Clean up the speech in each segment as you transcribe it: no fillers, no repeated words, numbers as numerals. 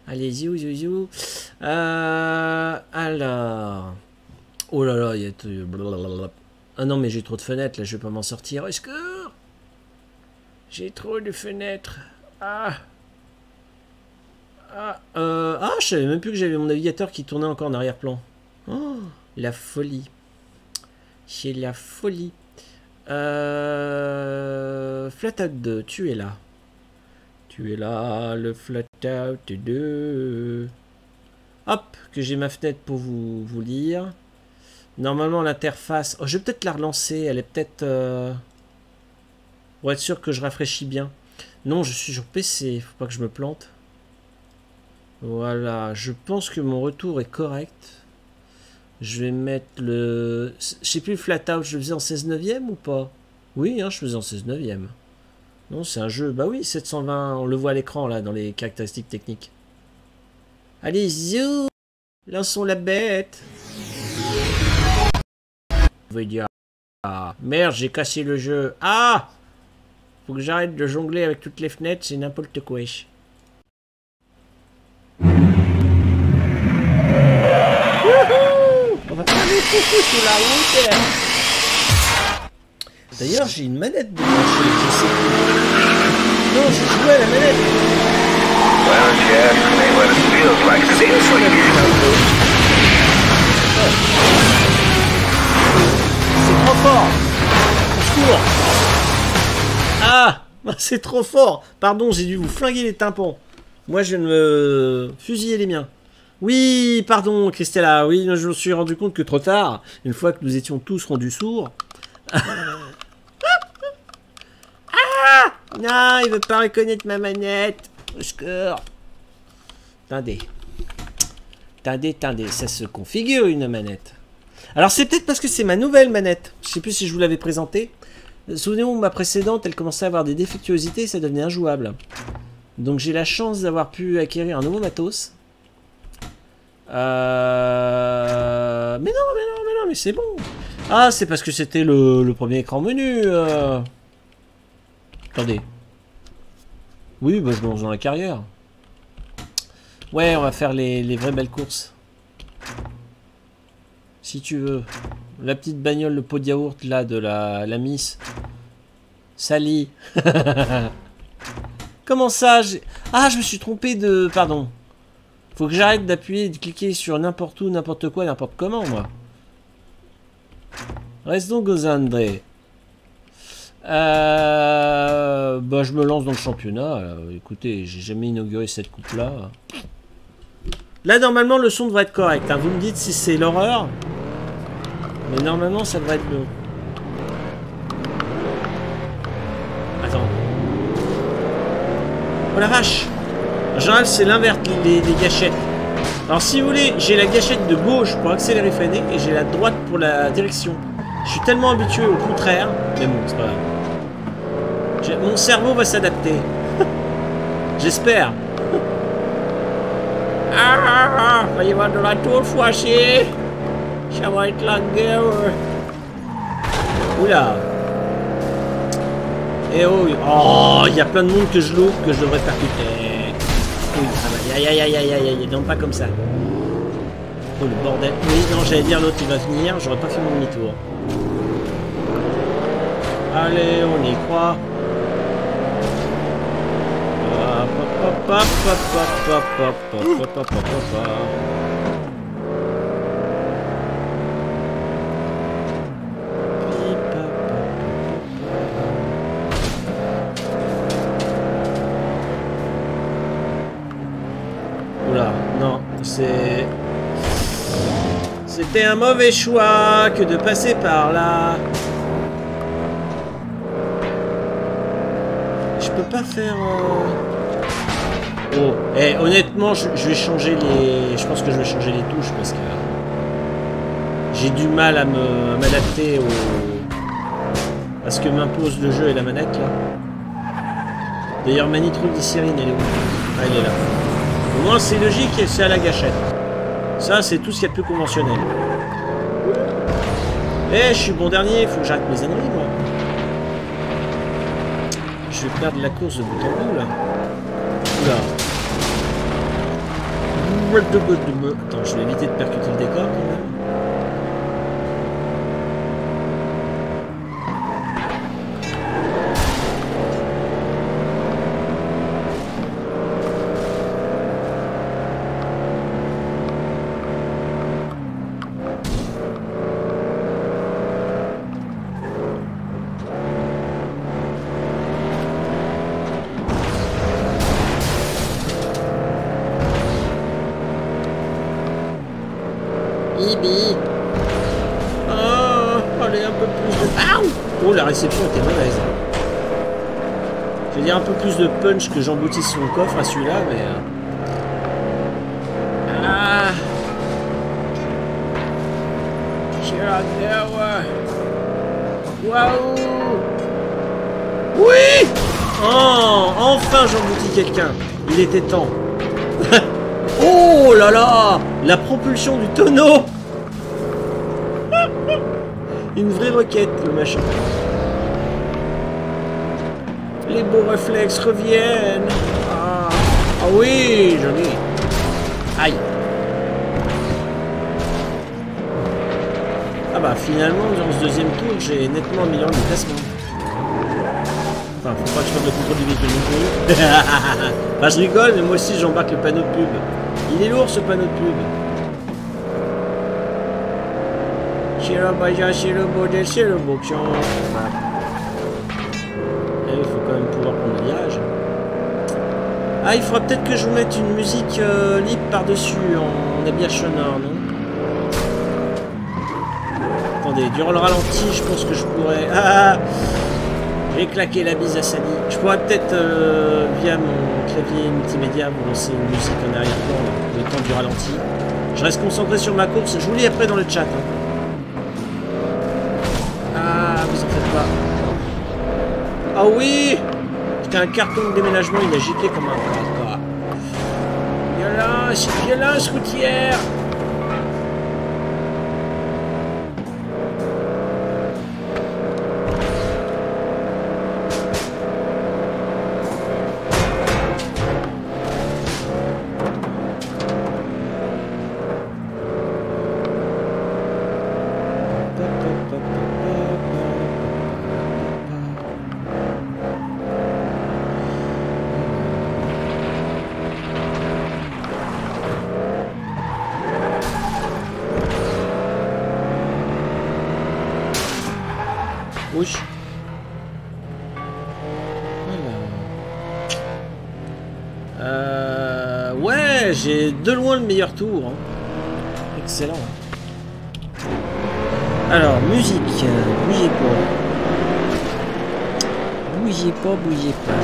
Allez, ziou, ziou, ziou. Alors... Oh là là, il y a... Blablabla. Ah non, mais j'ai trop de fenêtres, là, je vais pas m'en sortir. Au secours! J'ai trop de fenêtres. Ah! Je savais même plus que j'avais mon navigateur qui tournait encore en arrière-plan. Oh, la folie. C'est la folie. Flatout 2, tu es là. Tu es là, le Flatout 2. Hop, que j'ai ma fenêtre pour vous lire. Normalement, l'interface... Oh, je vais peut-être la relancer. Elle est peut-être... Pour être sûr que je rafraîchis bien. Non, je suis sur PC. Faut pas que je me plante. Voilà. Je pense que mon retour est correct. Je vais mettre le... Je sais plus, le Flatout, je le faisais en 16/9 ou pas? Oui, hein, je faisais en 16/9. Non, c'est un jeu... Bah oui, 720, on le voit à l'écran, là, dans les caractéristiques techniques. Allez, zou! Lançons la bête! Je veux dire... Ah, merde, j'ai cassé le jeu. Ah! Faut que j'arrête de jongler avec toutes les fenêtres, c'est n'importe quoi. On va faire des coucous sur la route. D'ailleurs, j'ai une manette de brancher, je sais plus. Non, je jouais à la manette. C'est trop fort. Au secours. Ah, c'est trop fort. Pardon, j'ai dû vous flinguer les tympans. Moi, je viens de me fusiller les miens. Oui, pardon, Christella. Oui, je me suis rendu compte que trop tard, une fois que nous étions tous rendus sourds. Ah, non, il veut pas reconnaître ma manette. Au secours. Attendez. Attendez, ça se configure une manette. Alors c'est peut-être parce que c'est ma nouvelle manette. Je sais plus si je vous l'avais présentée. Souvenez-vous, ma précédente, elle commençait à avoir des défectuosités et ça devenait injouable. Donc j'ai la chance d'avoir pu acquérir un nouveau matos. Mais non, mais c'est bon. Ah, c'est parce que c'était le premier écran menu. Attendez. Oui, bah je me lance dans la carrière. Ouais, on va faire les vraies belles courses. Si tu veux. La petite bagnole, le pot de yaourt, là, de la Miss. Sally. Comment ça Ah, je me suis trompé de... Pardon. Faut que j'arrête d'appuyer et de cliquer sur n'importe où, n'importe quoi, n'importe comment, moi. Restons Gozandre. Bah, je me lance dans le championnat. Là. Écoutez, j'ai jamais inauguré cette coupe-là. Là, normalement, le son devrait être correct. Hein. Vous me dites si c'est l'horreur. Mais normalement, ça devrait être bon. Attends. Oh la vache! En général, c'est l'inverse, les gâchettes. Alors, si vous voulez, j'ai la gâchette de gauche pour accélérer, freiner, et j'ai la droite pour la direction. Je suis tellement habitué au contraire. Mais bon, c'est pas grave. Mon cerveau va s'adapter. J'espère. Ah, il va y avoir de la tour fois-ci. Ça va être la guerre. Oula. Eh oh, oh, il y a plein de monde que je loupe, que je devrais percuter. Oui, aïe, non pas comme ça. Oh le bordel. Oui, non, j'allais dire l'autre il va venir, j'aurais pas fait mon demi-tour. Allez, on y croit. Oula, non, c'était un mauvais choix que de passer par là. Je peux pas faire... Oh, eh, honnêtement, je vais changer les... Je pense que je vais changer les touches parce que... J'ai du mal à m'adapter à ce que m'impose le jeu et la manette, là. D'ailleurs, ma nitroglycérine, elle est où? Ah, elle est là. Au moins, c'est logique et c'est à la gâchette. Ça, c'est tout ce qu'il y a de plus conventionnel. Eh, je suis bon dernier, il faut que j'arrête mes âneries, moi. Je vais perdre la course de bout en bout, là. Oula. Attends, je vais éviter de percuter le décor quand même. Oh, la réception était mauvaise. Je vais dire un peu plus de punch que j'emboutisse son coffre à celui-là, mais... Ah! Waouh! Oui! Oh! Enfin j'emboutis quelqu'un! Il était temps. Oh là là! La propulsion du tonneau! Une vraie roquette, le machin. Les beaux réflexes reviennent. Ah, ah oui, joli. Aïe. Ah bah finalement, dans ce deuxième tour, j'ai nettement amélioré le classement. Enfin, faut pas que je fasse le contrôle du véhicule non plus. Enfin, je rigole, mais moi aussi j'embarque le panneau de pub. Il est lourd ce panneau de pub. Il faut quand même pouvoir prendre le virage. Ah, il faudra peut-être que je vous mette une musique libre par-dessus en habillage sonore, non? Attendez, durant le ralenti, je pense que je pourrais... Ah, j'ai claqué la bise à Sally. Je pourrais peut-être, via mon clavier multimédia, vous lancer une musique en arrière-plan, le temps du ralenti. Je reste concentré sur ma course. Je vous lis après dans le chat. Hein. Vous en faites pas. Ah oui! C'était un carton de déménagement, il a giclé comme un caca. Violence routière! Ouais, j'ai de loin le meilleur tour. Hein. Excellent. Alors, musique. Bougez pas. Bougez pas, bougez pas.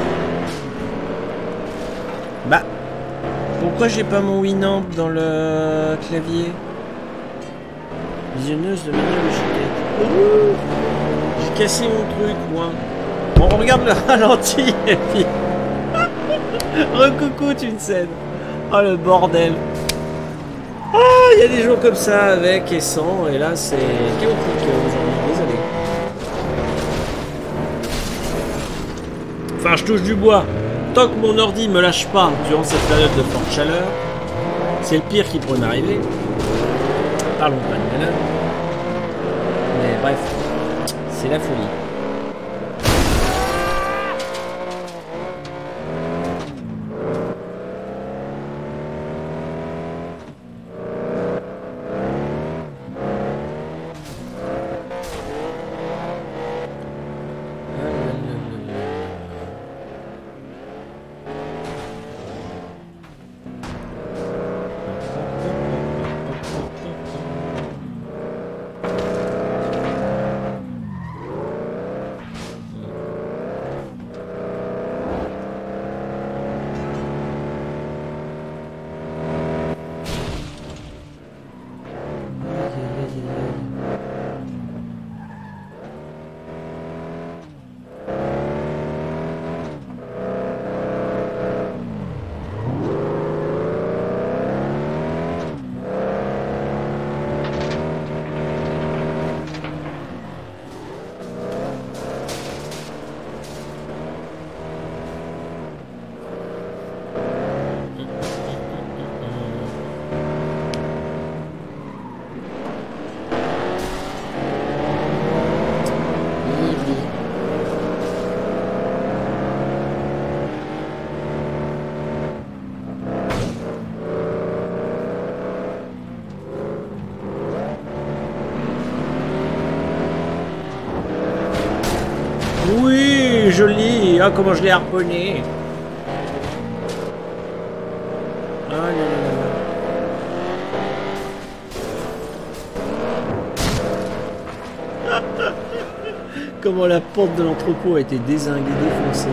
Bah, pourquoi j'ai pas mon Winamp dans le clavier? Visionneuse de manière logique. J'ai cassé mon truc, moi. Bon, on regarde le ralenti et puis... Recoucoute une scène. Oh le bordel. Ah, il y a des jours comme ça avec et sans, et là c'est chaotique aujourd'hui, désolé. Enfin, je touche du bois. Tant que mon ordi me lâche pas durant cette période de forte chaleur, c'est le pire qui pourrait m'arriver. Parlons pas de malheur. Mais bref, c'est la folie. joli. Ah, comment je l'ai harponné. Ah là là là là. Comment la porte de l'entrepôt a été dézinguée, défoncée.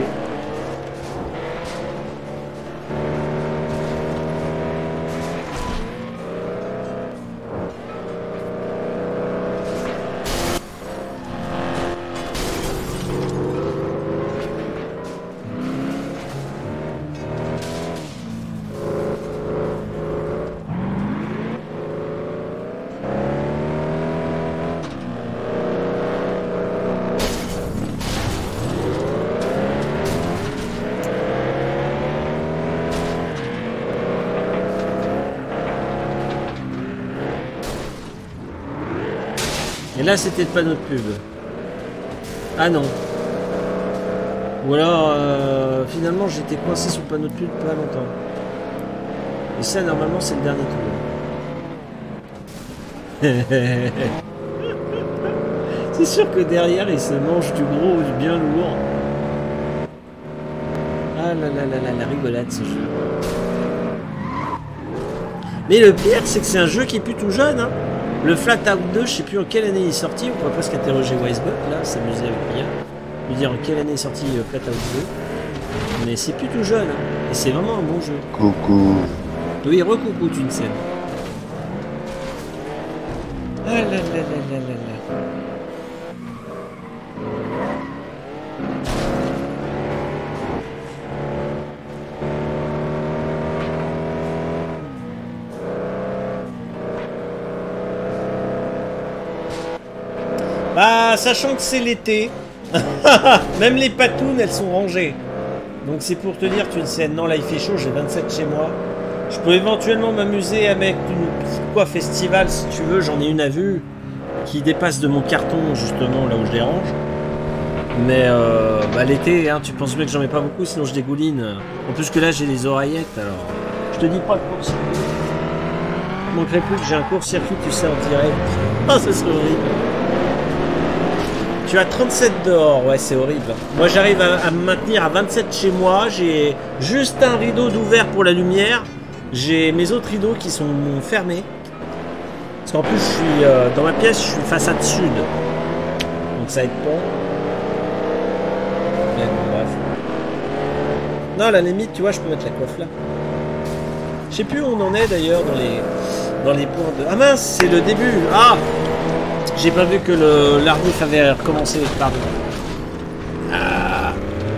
Et là, c'était le panneau de pub. Ah non. Ou alors, finalement, j'étais coincé sur le panneau de pub pas longtemps. Et ça, normalement, c'est le dernier tour. C'est sûr que derrière, il se mange du gros ou du bien lourd. Ah là là là là, la rigolade, ce jeu. Mais le pire, c'est que c'est un jeu qui est plus tout jeune, hein. Le Flatout 2, je sais plus en quelle année il est sorti, on pourrait presque interroger Wisebot, là, s'amuser avec Mia, lui dire en quelle année est sorti Flatout 2. Mais c'est plus tout jeune, hein. Et c'est vraiment un bon jeu. Coucou. Oui, recoucou, Tunsen. Ah là là là là là là. Ah, sachant que c'est l'été, même les patounes, elles sont rangées. Donc c'est pour te dire, tu sais, non, là il fait chaud, j'ai 27 chez moi. Je peux éventuellement m'amuser avec une petite coiffe estivale si tu veux, j'en ai une à vue qui dépasse de mon carton justement là où je les range. Mais bah, l'été, hein, tu penses bien que j'en ai pas beaucoup, sinon je dégouline. En plus que là j'ai les oreillettes, alors je te dis pas le court-circuit. Il manquerait plus que j'ai un court-circuit, tu sais, en direct. Oh, ça serait horrible. Tu as 37 dehors, ouais, c'est horrible. Moi, j'arrive à me maintenir à 27 chez moi. J'ai juste un rideau d'ouvert pour la lumière. J'ai mes autres rideaux qui sont fermés. Parce qu'en plus, je suis dans ma pièce, je suis façade sud. Donc ça aide pas. Mais bon, bref. Non, à la limite, tu vois, je peux mettre la coiffe là. Je sais plus où on en est d'ailleurs dans les points de... Ah mince, c'est le début. Ah, j'ai pas vu que l'Ardif avait recommencé, pardon. Ah.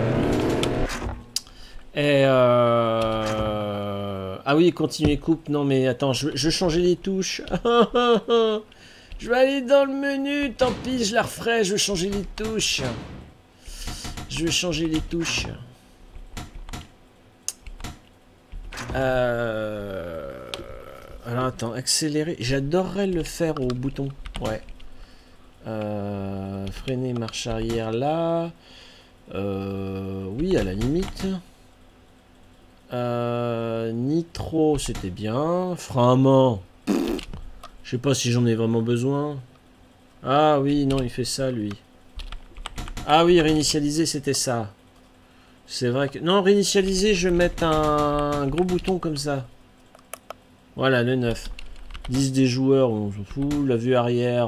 Et ah oui, continuer coupe. Non mais attends, je vais changer les touches. Je vais aller dans le menu, tant pis, je la referai, je vais changer les touches. Je vais changer les touches. Alors attends, accélérer. J'adorerais le faire au bouton. Ouais. Freiner, marche arrière là. Oui, à la limite. Nitro, c'était bien. Frein à main. Je sais pas si j'en ai vraiment besoin. Ah oui, non, il fait ça, lui. Ah oui, réinitialiser, c'était ça. C'est vrai que... Non, réinitialiser, je vais mettre un gros bouton comme ça. Voilà, le 9. 10 des joueurs, on s'en fout. La vue arrière...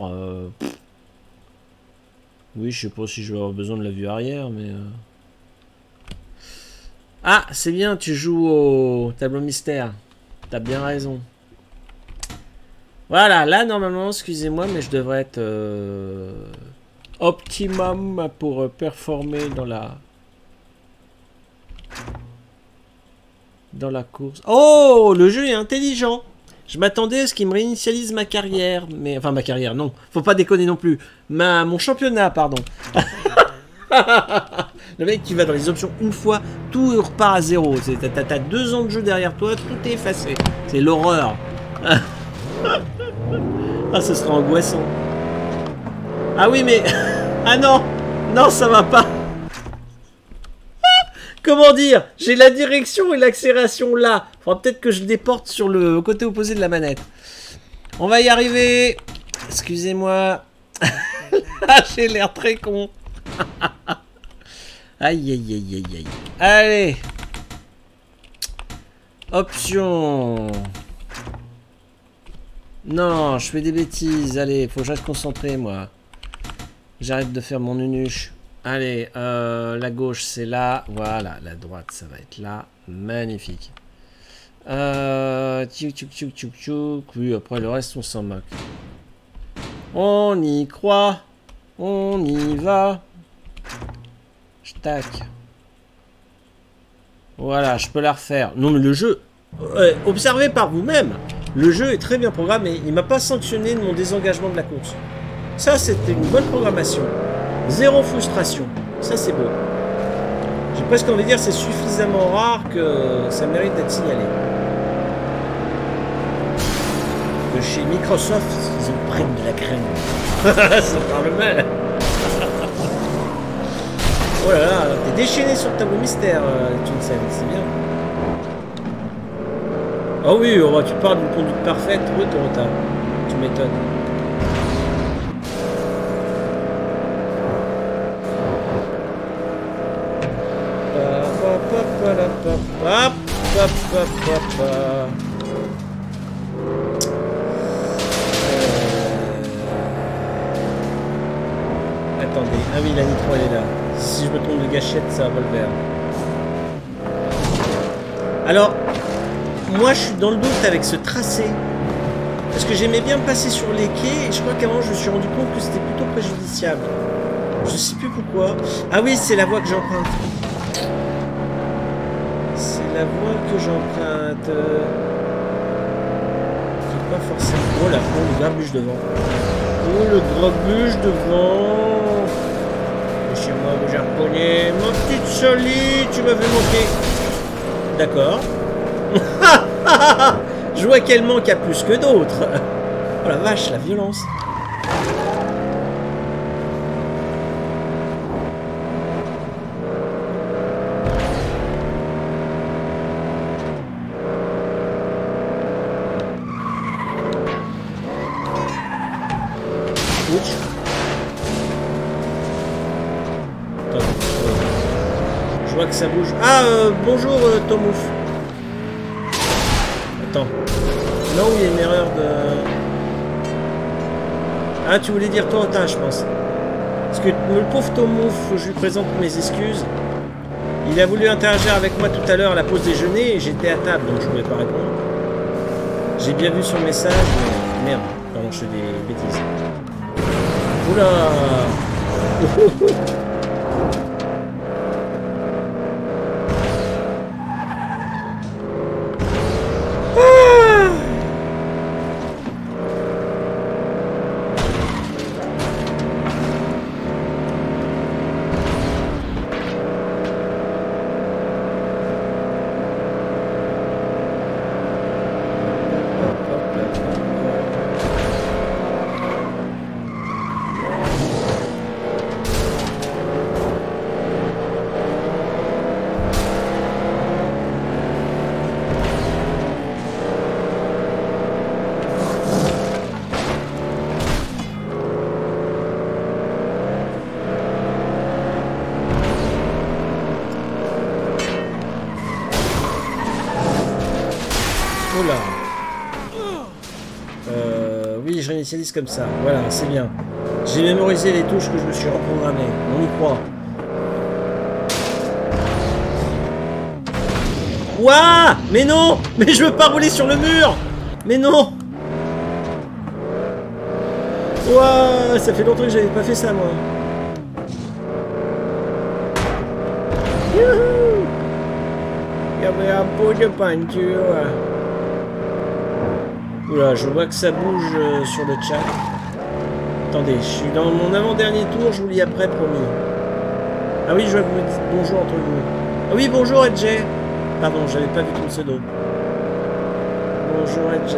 Oui, je sais pas si je vais avoir besoin de la vue arrière, mais... Ah, c'est bien, tu joues au tableau mystère. T'as bien raison. Voilà, là, normalement, excusez-moi, mais je devrais être... optimum pour performer dans la... course. Oh, le jeu est intelligent. Je m'attendais à ce qu'il me réinitialise ma carrière, mais enfin ma carrière, non, faut pas déconner non plus. Mon championnat, pardon. Le mec qui va dans les options une fois, tout repart à zéro. T'as 2 ans de jeu derrière toi, tout est effacé. C'est l'horreur. Ah, ce sera angoissant. Ah oui, mais ah non, non, ça va pas. Comment dire? J'ai la direction et l'accélération là. Faudra peut-être que je le déporte sur le côté opposé de la manette. On va y arriver. Excusez-moi. Là, j'ai l'air très con. Aïe, aïe, aïe, aïe, aïe. Allez. Option. Non, je fais des bêtises. Allez, faut que je reste concentré, moi. J'arrête de faire mon nunuche. Allez, la gauche, c'est là. Voilà, la droite, ça va être là. Magnifique. Tchouk, tchouk, tchouk, tchouk, tchouk. Oui, après, le reste, on s'en moque. On y croit. On y va. Tac. Voilà, je peux la refaire. Non, mais le jeu... observez par vous-même. Le jeu est très bien programmé. Il m'a pas sanctionné de mon désengagement de la course. Ça, c'était une bonne programmation. Zéro frustration. Ça, c'est beau. J'ai presque envie de dire c'est suffisamment rare que ça mérite d'être signalé. Que chez Microsoft, ils en prennent de la crème. Ça parle mal. Oh là là, t'es déchaîné sur le tableau mystère, Tunsen, c'est bien. Ah oui, oh, tu parles d'une conduite parfaite, oui, Toyota. Tu m'étonnes. Attendez, ah oui, la nitro elle est là. Si je me trompe de gâchette, ça va le vert. Alors, moi je suis dans le doute avec ce tracé. Parce que j'aimais bien passer sur les quais et je crois qu'avant je me suis rendu compte que c'était plutôt préjudiciable. Je sais plus pourquoi. Ah oui, c'est la voie que j'emprunte. C'est la voie que j'emprunte. C'est pas forcément... Oh là, oh, le grabuge devant. Oh, le grabuge devant. Chez moi, le japonais. Ma petite Sally, tu m'avais manqué. D'accord. Je vois qu'elle manque à plus que d'autres. Oh la vache, la violence. Je vois que ça bouge. Ah, bonjour Tomouf. Attends. Non, il y a une erreur de... Ah, tu voulais dire Toyota, je pense. Parce que le pauvre Tomouf, je lui présente mes excuses. Il a voulu interagir avec moi tout à l'heure à la pause déjeuner et j'étais à table, donc je ne pouvais pas répondre. J'ai bien vu son message, mais merde, pardon, je fais des bêtises. Oula. Oui, je réinitialise comme ça. Voilà, c'est bien. J'ai mémorisé les touches que je me suis reprogrammé. On y croit. Ouah! Mais non! Mais je veux pas rouler sur le mur! Mais non! Ouah! Ça fait longtemps que j'avais pas fait ça, moi. Youhou! Il y avait un pot de peinture. Oula, je vois que ça bouge sur le chat. Attendez, je suis dans mon avant-dernier tour, je vous lis après, promis. Ah oui, je vois que vous dites bonjour entre vous. Ah oui, bonjour Edge. Pardon, j'avais pas vu ton pseudo. Bonjour Edge.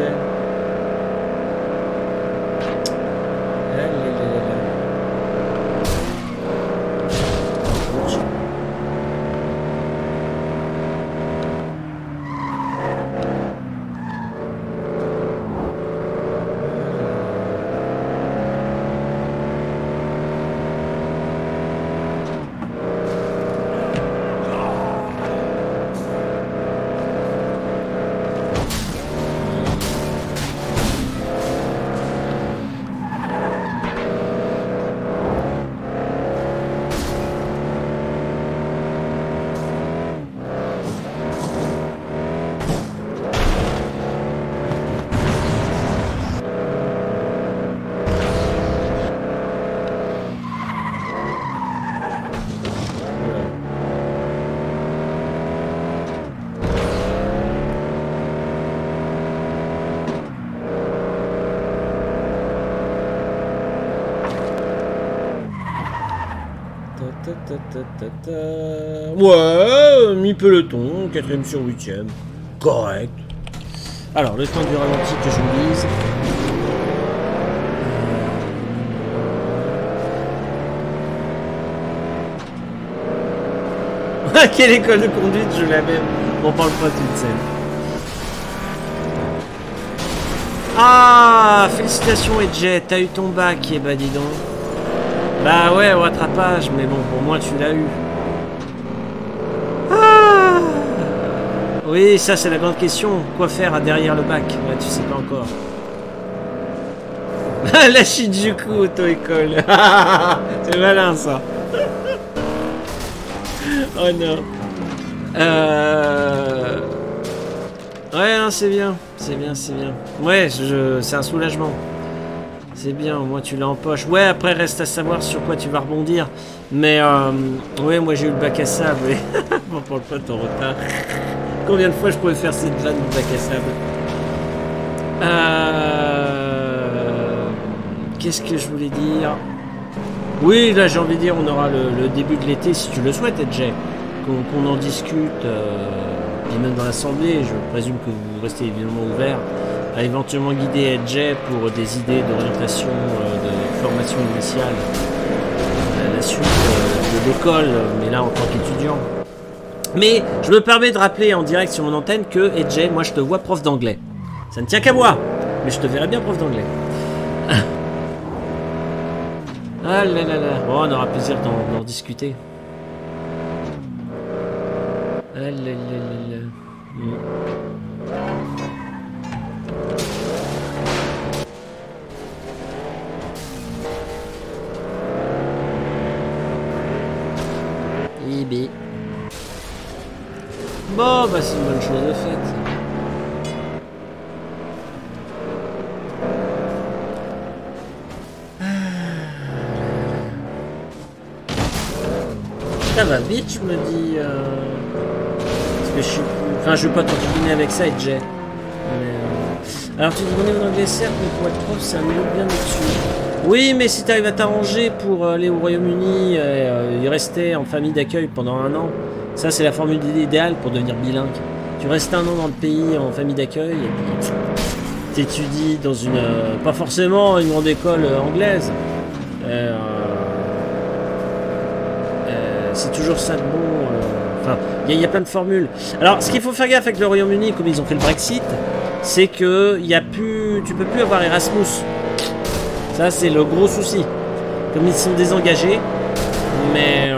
Ouais, mi-peloton, 4ème sur 8ème. Correct. Alors, le temps du ralenti que je vous lise. Quelle école de conduite, je l'avais. On parle pas toute scène. Ah, félicitations Edjet, t'as eu ton bac, eh bah dis donc. Bah ouais, au rattrapage, mais bon, au moins tu l'as eu. Ah oui, ça c'est la grande question. Quoi faire derrière le bac? Ouais, tu sais pas encore. La Shinjuku auto-école. C'est malin ça. Oh non. Ouais, non, c'est bien. C'est bien, c'est bien. Ouais, c'est un soulagement. C'est bien, au moins tu l'as en poche. Ouais, après reste à savoir sur quoi tu vas rebondir. Mais ouais, moi j'ai eu le bac à sable. On parle pas de ton retard. Combien de fois je pourrais faire cette vanne du bac à sable? Qu'est-ce que je voulais dire? Oui, là j'ai envie de dire, on aura le début de l'été si tu le souhaites, Edjay. Qu'on en discute, et même dans l'assemblée, je présume que vous restez évidemment ouvert à éventuellement guider Edjay pour des idées d'orientation, de formation initiale à la suite de l'école, mais là en tant qu'étudiant. Mais je me permets de rappeler en direct sur mon antenne que Edjay, moi je te vois prof d'anglais. Ça ne tient qu'à moi, mais je te verrai bien prof d'anglais. Ah là là là, bon, on aura plaisir d'en discuter. Ah là là là là. IB. Bon, bah c'est une bonne chose de faite. Ça va vite, je me dis. Parce que je suis plus... Enfin, je veux pas t'entraîner avec ça, Edjay. Mais, alors, tu dis qu'on est en anglais, certes, mais pour être prof, c'est un niveau bien au-dessus. Oui, mais si tu arrives à t'arranger pour aller au Royaume-Uni et y rester en famille d'accueil pendant 1 an, ça, c'est la formule idéale pour devenir bilingue. Tu restes 1 an dans le pays en famille d'accueil et puis t'étudies dans une... pas forcément une grande école anglaise. C'est toujours ça de bon. Enfin, il y a plein de formules. Alors, ce qu'il faut faire gaffe avec le Royaume-Uni, comme ils ont fait le Brexit, c'est que tu peux plus avoir Erasmus. Ça, c'est le gros souci. Comme ils sont désengagés, mais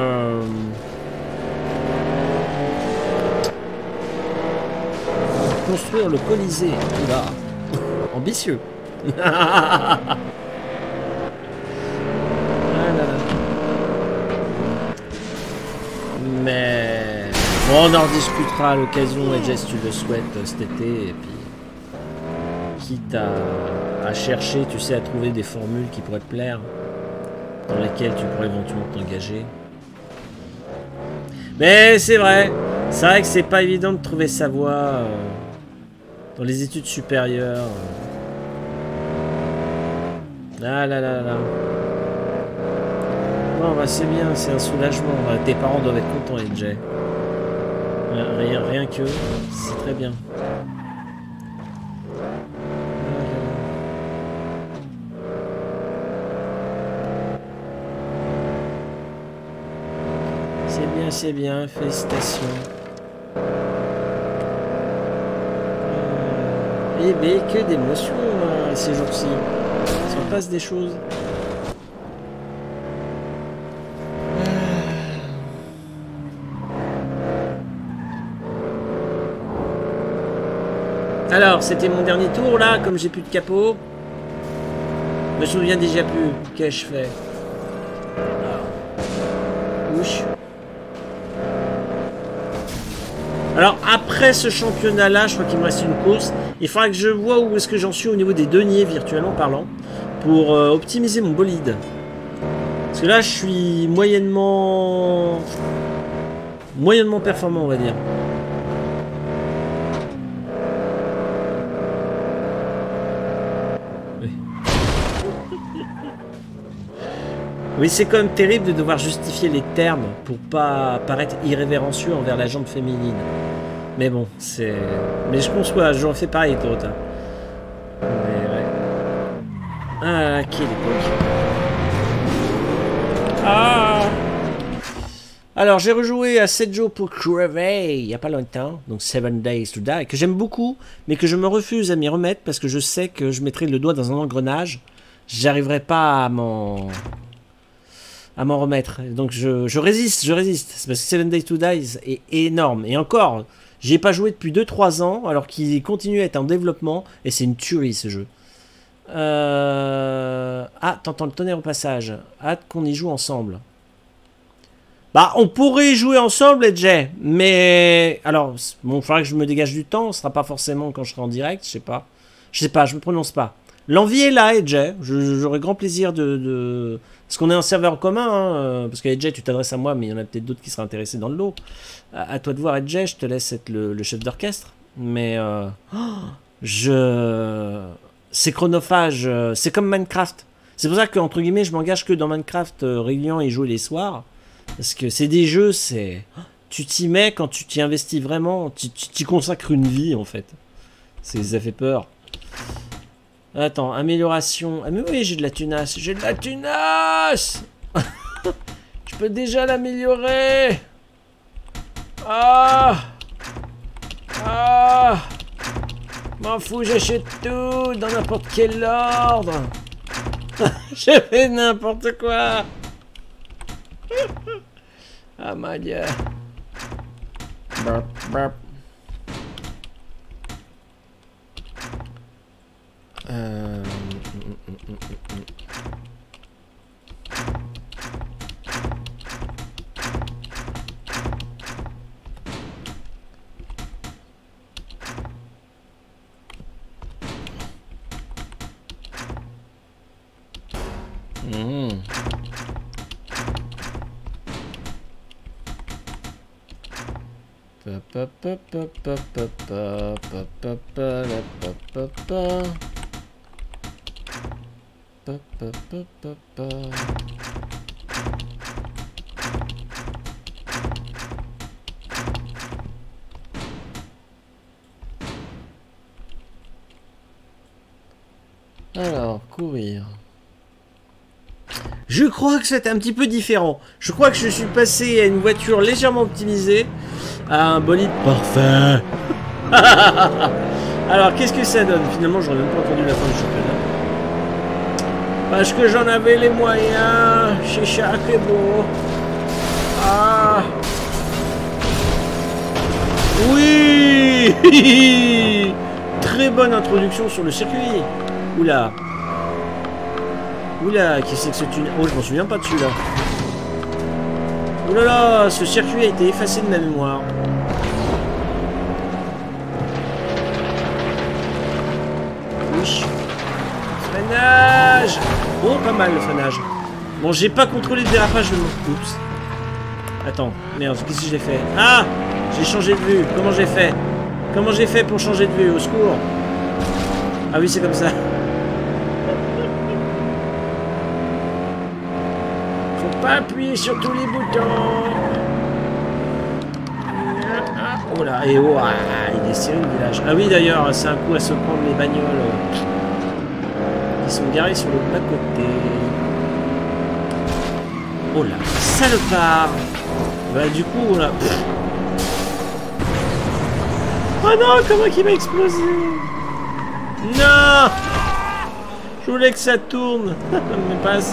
construire le Colisée, là, ambitieux. Mais bon, on en rediscutera à l'occasion, Edjay, si tu le souhaites, cet été. Et puis, quitte à chercher, tu sais, à trouver des formules qui pourraient te plaire, dans lesquelles tu pourrais éventuellement t'engager. Mais c'est vrai que c'est pas évident de trouver sa voie dans les études supérieures. Ah là là là. Bon, bah c'est bien, c'est un soulagement. Tes parents doivent être contents, Edjay. Rien que, c'est très bien. C'est bien, félicitations. Eh bien, que d'émotions ces jours-ci. Il s'en passe des choses. Alors, c'était mon dernier tour là, comme j'ai plus de capot. Je me souviens déjà plus. Qu'ai-je fait? Ouch. Alors, après ce championnat-là, je crois qu'il me reste une course. Il faudra que je vois où est-ce que j'en suis au niveau des deniers, virtuellement parlant, pour optimiser mon bolide. Parce que là, je suis moyennement performant, on va dire. Oui. Oui, c'est quand même terrible de devoir justifier les termes pour pas paraître irrévérencieux envers la jambe féminine. Mais bon, c'est... Mais je conçois, j'aurais fait pareil tôt ou tard. Mais ouais. Ah, quelle époque. Ah. Alors, j'ai rejoué à 7 jours pour crever il n'y a pas longtemps, donc 7 Days to Die, que j'aime beaucoup, mais que je me refuse à m'y remettre parce que je sais que je mettrai le doigt dans un engrenage. J'arriverai pas à m'en remettre. Donc je résiste. C'est parce que 7 Days to Die est énorme. Et encore, j'y ai pas joué depuis 2-3 ans, alors qu'il continue à être en développement, et c'est une tuerie ce jeu. Ah, t'entends le tonnerre au passage. Hâte qu'on y joue ensemble. Bah, on pourrait y jouer ensemble, Edge, mais... Alors, bon, il faudra que je me dégage du temps, ce sera pas forcément quand je serai en direct, je sais pas. Je me prononce pas. L'envie est là, Edge, j'aurais grand plaisir de... Parce qu'on est en serveur commun, hein, parce que Edge, tu t'adresses à moi, mais il y en a peut-être d'autres qui seraient intéressés dans le lot. À toi de voir, Edge, je te laisse être le chef d'orchestre, mais... C'est chronophage, c'est comme Minecraft. C'est pour ça qu'entre guillemets, je m'engage que dans Minecraft régulièrement et jouer les soirs. Parce que c'est des jeux, c'est... Tu t'y mets quand tu t'y investis vraiment, tu t'y consacres une vie en fait. Ça fait peur. Attends, amélioration. Ah mais oui, j'ai de la tunasse. J'ai de la tunasse. Je peux déjà l'améliorer. Ah. Ah. M'en fous, j'achète tout dans n'importe quel ordre. J'ai fait n'importe quoi. Ah my dieu. Burp, burp. Alors, courir. Je crois que c'est un petit peu différent. Je crois que je suis passé à une voiture légèrement optimisée à un bolide parfait. Alors, qu'est-ce que ça donne? Finalement, j'aurais même pas entendu la fin du championnat. Parce que j'en avais les moyens. Chez chaque beau. Ah. Oui. Très bonne introduction sur le circuit. Oula. Oula, qu'est-ce que c'est que ce tunnel? Oh, je m'en souviens pas de celui-là. Oulala, ce circuit a été effacé de ma mémoire. Oui. Freinage. Oh, pas mal le freinage. Bon, j'ai pas contrôlé le dérapage de mon... Oups. Attends, merde, qu'est-ce que j'ai fait? Ah, j'ai changé de vue. Comment j'ai fait? Comment j'ai fait pour changer de vue? Au secours. Ah oui, c'est comme ça. Appuyer sur tous les boutons. Oh là, et oh, ah, il est serré le village. Ah oui, d'ailleurs, c'est un coup à se prendre les bagnoles qui sont garées sur le bas-côté. Oh là, salopard. Bah du coup, là... Oh non, comment il m'a explosé? Non. Je voulais que ça tourne, mais pas assez.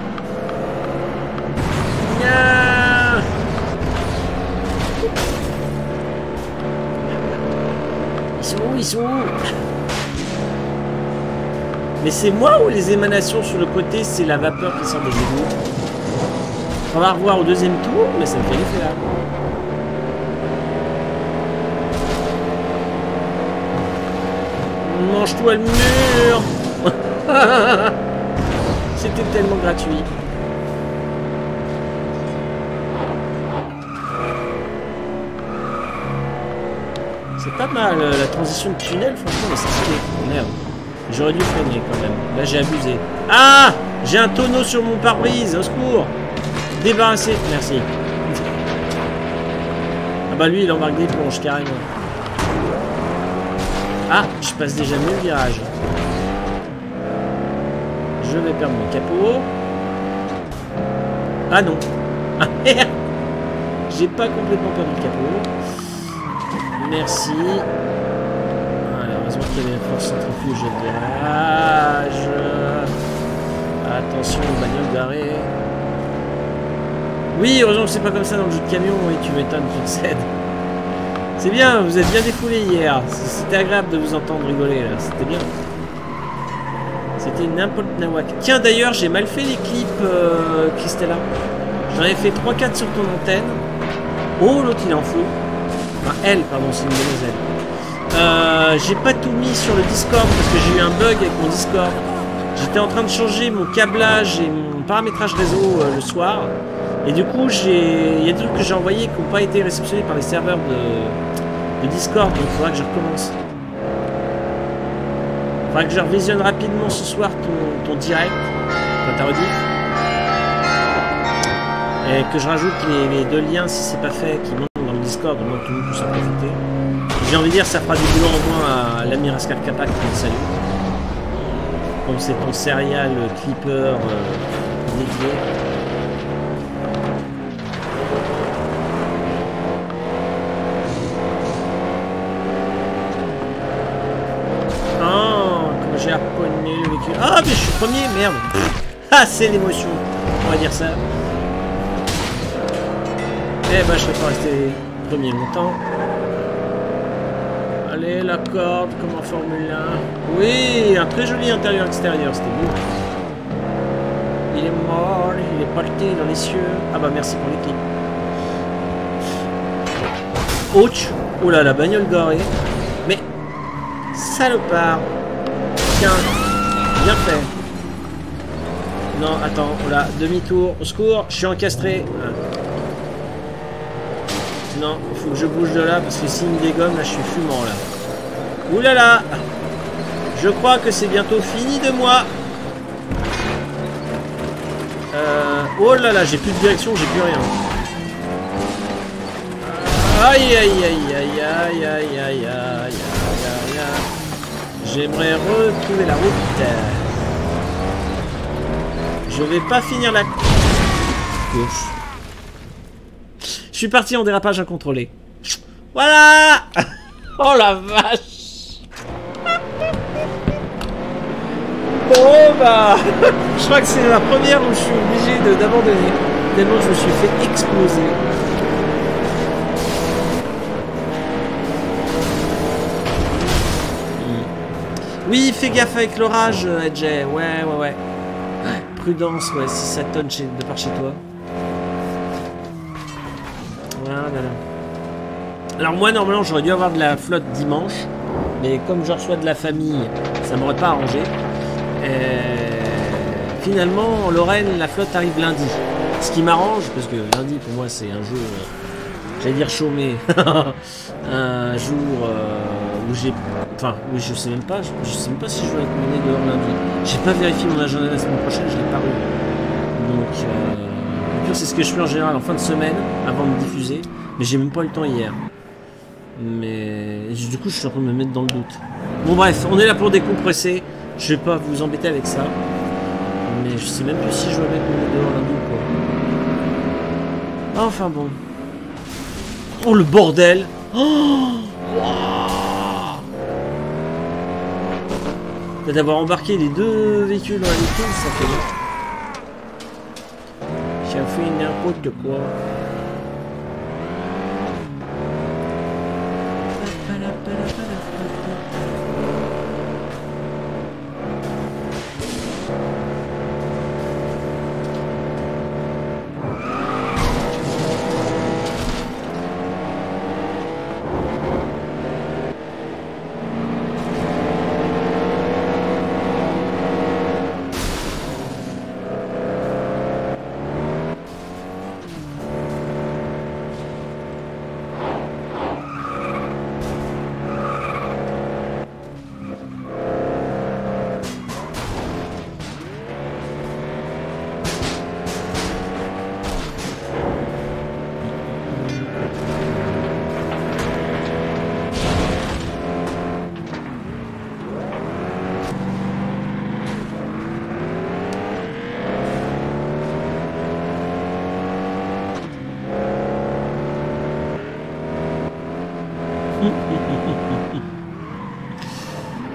Ils sont où? Mais c'est moi ou les émanations sur le côté, c'est la vapeur qui sort des égouts? On va revoir au deuxième tour, mais ça me fait l'effet là. Mange-toi le mur. C'était tellement gratuit. C'est pas mal, la transition de tunnel, franchement, mais c'est stylé. Oh, merde. J'aurais dû freiner quand même. Là, j'ai abusé. Ah! J'ai un tonneau sur mon pare-brise. Au secours! Débarrassé. Merci. Ah bah lui, il embarque des plonges, carrément. Ah! Je passe déjà mieux le virage. Je vais perdre mon capot. Ah non. Ah merde! J'ai pas complètement perdu le capot. Merci. Voilà, heureusement qu'il y avait la force centrifuge de virage. Attention, bagnole garée. Oui, heureusement que c'est pas comme ça dans le jeu de camion. Oui, tu m'étonnes, tu te cèdes. C'est bien, vous êtes bien défoulé hier. C'était agréable de vous entendre rigoler là. C'était bien. C'était n'importe nawak. Tiens, d'ailleurs, j'ai mal fait les clips, Christella. J'en ai fait 3-4 sur ton antenne. Oh, l'autre il en faut. Enfin, elle, pardon, c'est une demoiselle. J'ai pas tout mis sur le Discord parce que j'ai eu un bug avec mon Discord. J'étais en train de changer mon câblage et mon paramétrage réseau le soir. Et du coup, il y a des trucs que j'ai envoyés qui n'ont pas été réceptionnés par les serveurs de Discord. Donc il faudra que je recommence. Il faudra que je revisionne rapidement ce soir ton direct. Enfin, ta rediff. Et que je rajoute les 2 liens si c'est pas fait qui montent dans le Discord, au moins tout le monde puisse en profiter. J'ai envie de dire, ça fera du boulot en moins à l'ami Rascal Kapak qui me salue. Comme c'est ton serial clipper dédié. Oh, comme j'ai harponné le véhicule. Ah, mais je suis premier, merde. Ah, c'est l'émotion. On va dire ça. Eh ben, je ne vais pas rester premier longtemps. Allez, la corde, comme en Formule 1. Oui, un très joli intérieur-extérieur, c'était beau. Il est mort, il est parti dans les cieux. Ah bah, merci pour les clips. Ouch. Oh là, la bagnole garée. Mais, salopard. Tiens, bien fait. Non, attends, oh là, demi-tour. Au secours, je suis encastré. Non, il faut que je bouge de là parce que s'il me dégomme, là je suis fumant là. Ouh là là! Je crois que c'est bientôt fini de moi. Oh là là, j'ai plus de direction, j'ai plus rien. Aïe aïe aïe aïe aïe aïe aïe aïe aïe aïe. J'aimerais retrouver la route. Je vais pas finir la course. Je suis parti en dérapage incontrôlé. Voilà. Oh la vache. Bon bah, je crois que c'est la première où je suis obligé d'abandonner. Tellement je me suis fait exploser. Oui, fais gaffe avec l'orage, Jay. Ouais. Prudence, ouais, si ça tonne de par chez toi. Voilà. Alors moi normalement j'aurais dû avoir de la flotte dimanche, mais comme je reçois de la famille, ça m'aurait pas arrangé. Finalement en Lorraine la flotte arrive lundi, ce qui m'arrange parce que lundi pour moi c'est un jour, j'allais dire chômé, un jour où j'ai, enfin oui je sais même pas si je vais être mené dehors lundi. J'ai pas vérifié mon agenda la semaine prochaine, je l'ai pas eu. Donc c'est ce que je fais en général en fin de semaine avant de diffuser, mais j'ai même pas eu le temps hier. Mais du coup je suis en train de me mettre dans le doute. Bon bref, on est là pour décompresser. Je vais pas vous embêter avec ça. Mais je sais même plus si je vais mettre mon dehors lundi ou quoi. Enfin bon. Oh le bordel. Oh wow. D'avoir embarqué les 2 véhicules dans la vitrine, ça fait bien. Ça fait n'importe quoi.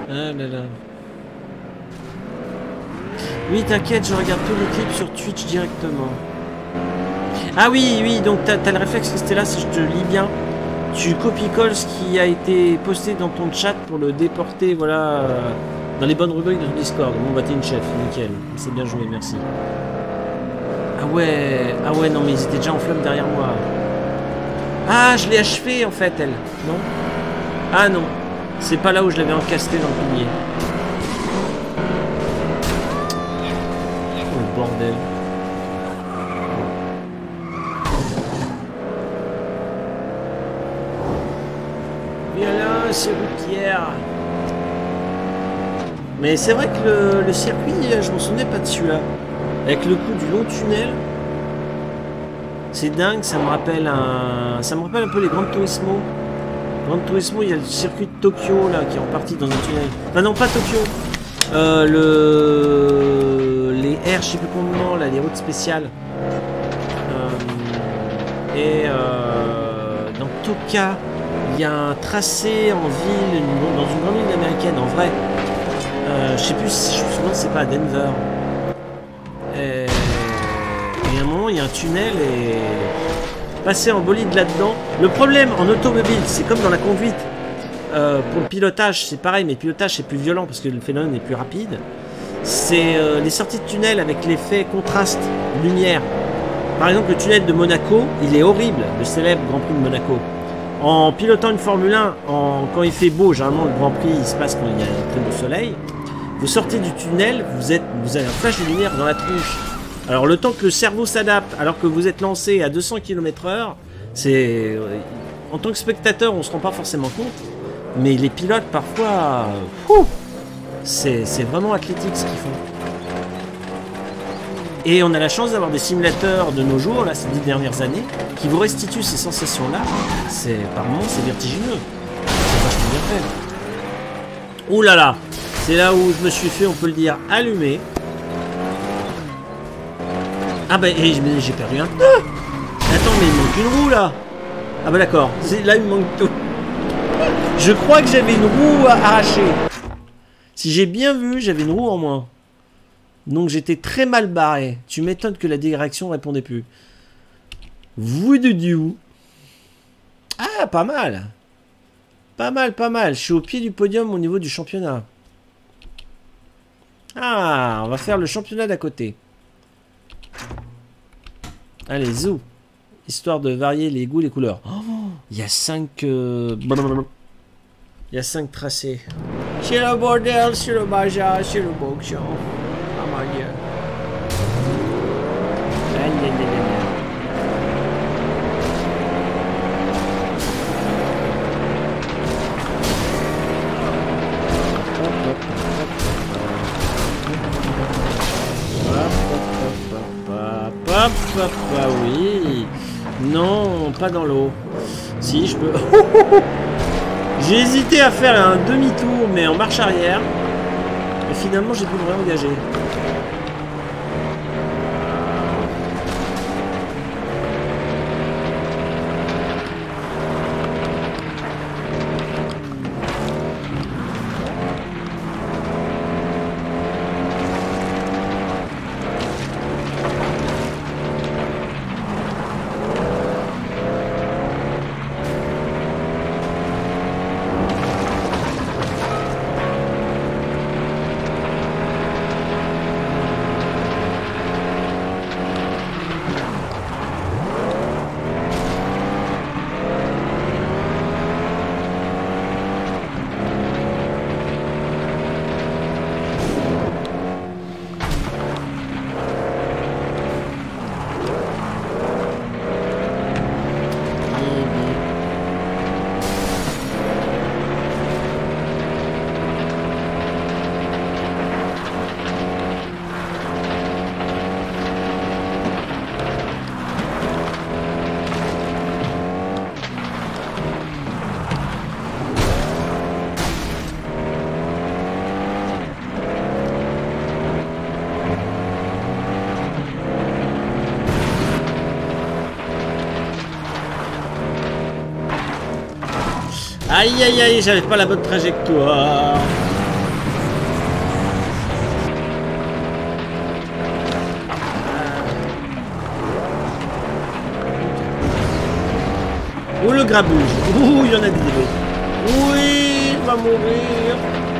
Ah là là. Oui, t'inquiète, je regarde tous les clips sur Twitch directement. Ah oui, oui, donc t'as le réflexe, Stella, si je te lis bien. Tu copies-colles ce qui a été posté dans ton chat pour le déporter, voilà, dans les bonnes rubriques de ton Discord. Bon, bah t'es une chef, nickel. C'est bien joué, merci. Ah ouais, non, mais ils étaient déjà en flamme derrière moi. Ah, je l'ai achevé, en fait, elle. Non? Ah non, c'est pas là où je l'avais encasté dans le pilier. Oh, le bordel. Violence routière. Mais c'est vrai que le circuit, je m'en souvenais pas de celui-là. Avec le coup du long tunnel. C'est dingue, ça me rappelle un peu les Gran Turismo. Gran Turismo, il y a le circuit de Tokyo là qui est reparti dans un tunnel. Enfin non, pas Tokyo. Les R, je sais plus comment, là, les routes spéciales. Dans Toka, il y a un tracé en ville, dans une grande ville américaine, en vrai. Je sais plus si je me souviens, c'est pas à Denver. Et à un moment, il y a un tunnel et passer en bolide là-dedans. Le problème en automobile, c'est comme dans la conduite. Pour le pilotage, c'est pareil, mais le pilotage c'est plus violent parce que le phénomène est plus rapide. C'est les sorties de tunnel avec l'effet contraste, lumière. Par exemple, le tunnel de Monaco, il est horrible, le célèbre Grand Prix de Monaco. En pilotant une Formule 1, quand il fait beau, généralement le Grand Prix il se passe quand il y a un très beau soleil. Vous sortez du tunnel, vous avez un flash de lumière dans la tronche. Alors le temps que le cerveau s'adapte, alors que vous êtes lancé à 200 km/h, c'est en tant que spectateur, on se rend pas forcément compte. Mais les pilotes, parfois, c'est vraiment athlétique ce qu'ils font. Et on a la chance d'avoir des simulateurs de nos jours, là, ces 10 dernières années, qui vous restituent ces sensations-là. Par moments, c'est vertigineux. C'est vachement bien fait. Ouh là là, c'est là où je me suis fait, on peut le dire, allumer. Ah bah, j'ai perdu un... Ah attends, mais il me manque une roue, là. Ah bah d'accord, là, il me manque tout. Je crois que j'avais une roue arrachée. Si j'ai bien vu, j'avais une roue en moins. Donc j'étais très mal barré. Tu m'étonnes que la direction répondait plus. Voodoo. Ah, pas mal. Pas mal, pas mal. Je suis au pied du podium au niveau du championnat. Ah, on va faire le championnat d'à côté. Allez, zou. Histoire de varier les goûts, les couleurs. Oh, il y a 5... Il y a 5 tracés. C'est le bordel, c'est le bazar, c'est le boxon. Oh mon dieu. Oui. Non, pas dans l'eau. Si, je peux... J'ai hésité à faire un demi-tour, mais en marche arrière. Et finalement, j'ai pu me réengager. Aïe aïe aïe, j'avais pas la bonne trajectoire. Oh, le grabuge. Ouh, il y en a des débris. Oui, il va mourir.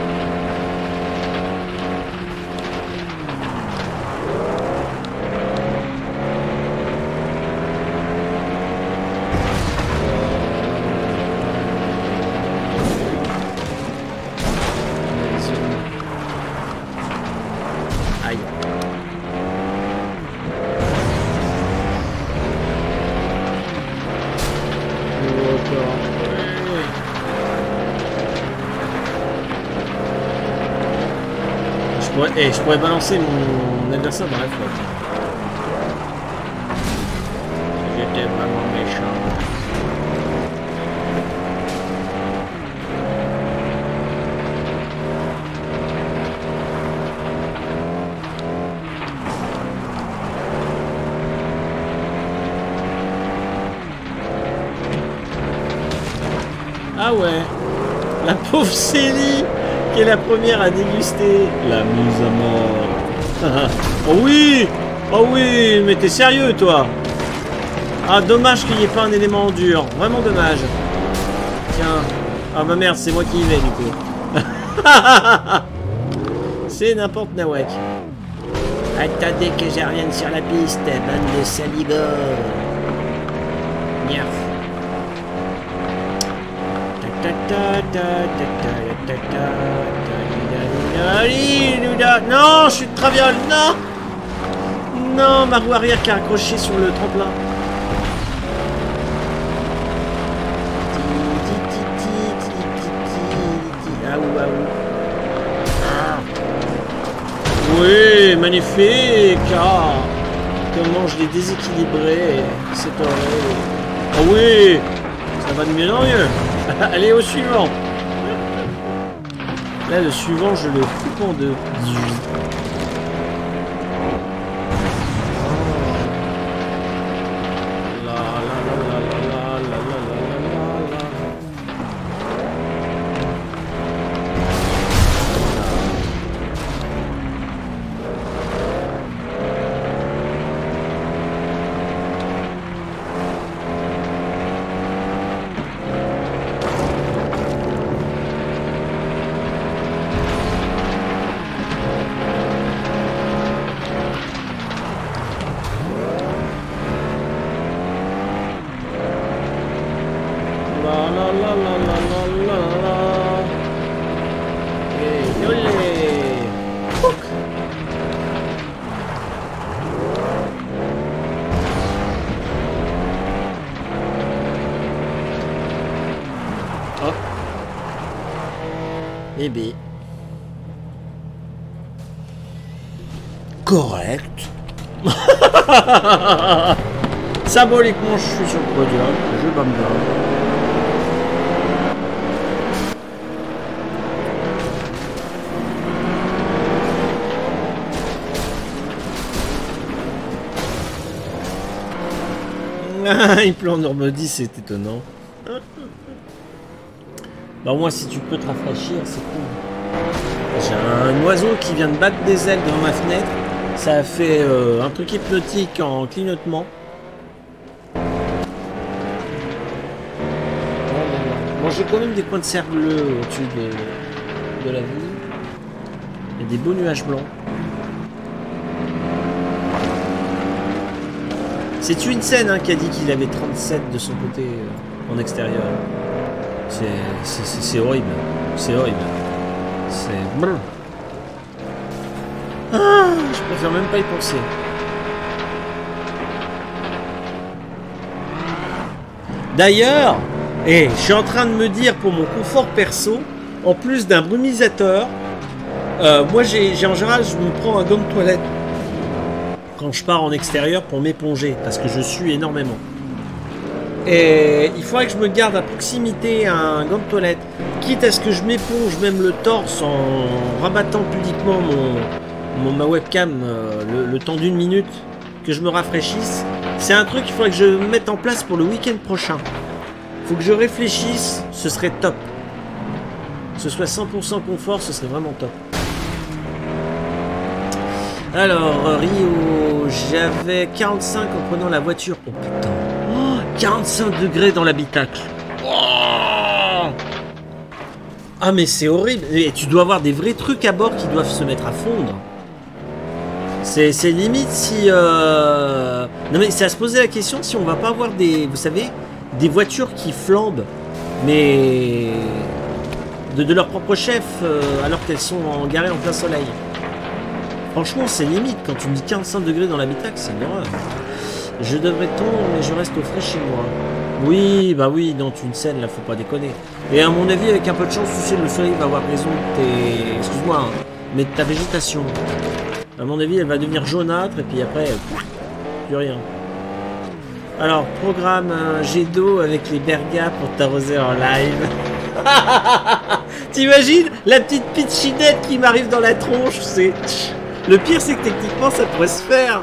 Aïe. Je pourrais balancer mon adversaire dans la flotte. J'étais vraiment méchant. Ah ouais, la pauvre Célie qui est la première à déguster la mise à mort. Oh oui, oh oui, mais t'es sérieux toi? Ah dommage qu'il n'y ait pas un élément dur, vraiment dommage. Tiens, ah ma merde, c'est moi qui y vais du coup. C'est n'importe nawak. Attendez que je revienne sur la piste, bande de saligots. Niaf. Non, je suis de traviole, non. Non, ma roue arrière qui a accroché sur le tremplin. Oui, magnifique. Ah, comment je l'ai déséquilibré. C'est horrible. Ah oui, ça va de mieux en mieux. Allez au suivant. Là, le suivant, je le coupe en deux. B. Correct. Symboliquement, je suis sur le podium. Je bats bien. Il plante en Normandie, c'est étonnant. Bah, au moins, si tu peux te rafraîchir, c'est cool. J'ai un oiseau qui vient de battre des ailes devant ma fenêtre. Ça a fait un truc hypnotique en clignotement. Bon, j'ai quand même des coins de cerf bleus au-dessus de la ville. Il y a des beaux nuages blancs. C'est Twinsen qui a dit qu'il avait 37 de son côté en extérieur. C'est horrible. C'est horrible. C'est... Ah, je préfère même pas y penser. D'ailleurs, je suis en train de me dire pour mon confort perso, en plus d'un brumisateur, moi j'ai en général, je me prends un gant de toilette quand je pars en extérieur pour m'éponger, parce que je sue énormément. Et il faudrait que je me garde à proximité un gant de toilette, quitte à ce que je m'éponge même le torse en rabattant pudiquement ma webcam le temps d'une minute, que je me rafraîchisse. C'est un truc qu'il faudrait que je mette en place pour le week-end prochain. Faut que je réfléchisse, ce serait top. Que ce soit 100% confort, ce serait vraiment top. Alors, Rio, j'avais 45 en prenant la voiture. Oh putain. 45 degrés dans l'habitacle. Oh, ah mais c'est horrible. Et tu dois avoir des vrais trucs à bord qui doivent se mettre à fondre. C'est limite si... Non mais c'est à se poser la question si on va pas avoir des... Vous savez, des voitures qui flambent. Mais... De leur propre chef, alors qu'elles sont garées en plein soleil. Franchement, c'est limite. Quand tu me dis 45 degrés dans l'habitacle, c'est une horreur. Je devrais tondre, mais je reste au frais chez moi. Oui, bah oui, dans une scène, là, faut pas déconner. Et à mon avis, avec un peu de chance, tu sais, le soleil va avoir raison de tes... Excuse-moi, hein, mais de ta végétation. À mon avis, elle va devenir jaunâtre, et puis après, plus rien. Alors, programme un jet d'eau avec les bergas pour t'arroser en live. T'imagines la petite pitchinette qui m'arrive dans la tronche, c'est... Le pire, c'est que techniquement, ça pourrait se faire.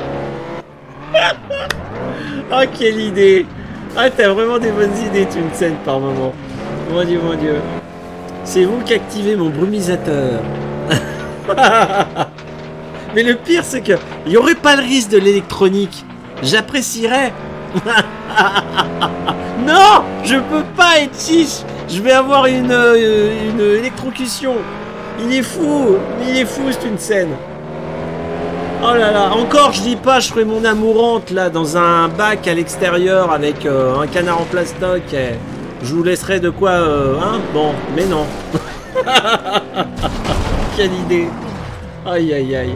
Oh, quelle idée. Ah, t'as vraiment des bonnes idées, tu me scènes par moment. Mon Dieu, mon Dieu. C'est vous qui activez mon brumisateur. Mais le pire, c'est que il n'y aurait pas le risque de l'électronique. J'apprécierais. Non, je peux pas être chiche. Je vais avoir une électrocution. Il est fou, c'est une scène. Oh là là, encore je dis pas, je ferai mon amourante là dans un bac à l'extérieur avec un canard en plastoc. Je vous laisserai de quoi, hein. Bon, mais non. Quelle idée. Aïe aïe aïe.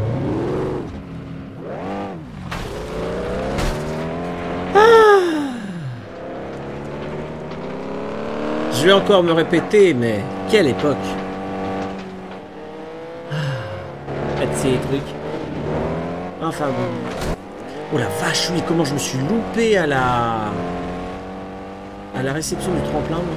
Je vais encore me répéter, mais quelle époque. Faites ces trucs. Enfin bon. Oh la vache, oui, comment je me suis loupé à la réception du tremplin. Moi.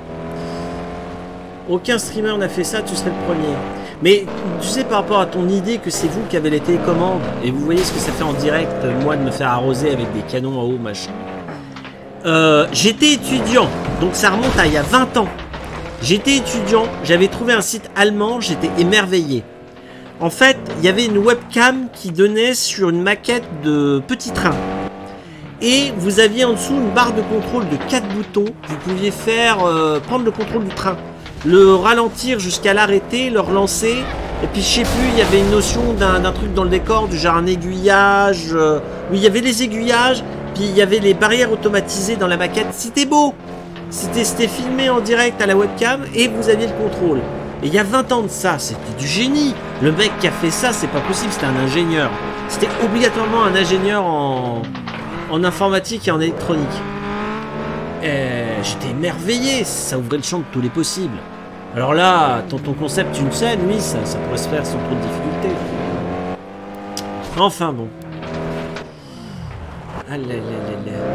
Aucun streamer n'a fait ça, tu serais le premier. Mais tu sais, par rapport à ton idée que c'est vous qui avez les télécommandes, et vous voyez ce que ça fait en direct, moi de me faire arroser avec des canons en haut, machin. J'étais étudiant, donc ça remonte à il y a 20 ans. J'étais étudiant, j'avais trouvé un site allemand, j'étais émerveillé. En fait, il y avait une webcam qui donnait sur une maquette de petit train. Et vous aviez en dessous une barre de contrôle de 4 boutons. Vous pouviez faire prendre le contrôle du train, le ralentir jusqu'à l'arrêter, le relancer. Et puis je sais plus, il y avait une notion d'un truc dans le décor, du genre un aiguillage. Oui, il y avait les aiguillages, puis il y avait les barrières automatisées dans la maquette. C'était beau. C'était filmé en direct à la webcam et vous aviez le contrôle. Et il y a 20 ans de ça, c'était du génie. Le mec qui a fait ça, c'est pas possible, c'était un ingénieur. C'était obligatoirement un ingénieur en informatique et en électronique. J'étais émerveillé, ça ouvrait le champ de tous les possibles. Alors là, ton concept, une scène, oui, ça pourrait se faire sans trop de difficultés. Enfin bon. Ah là là là là.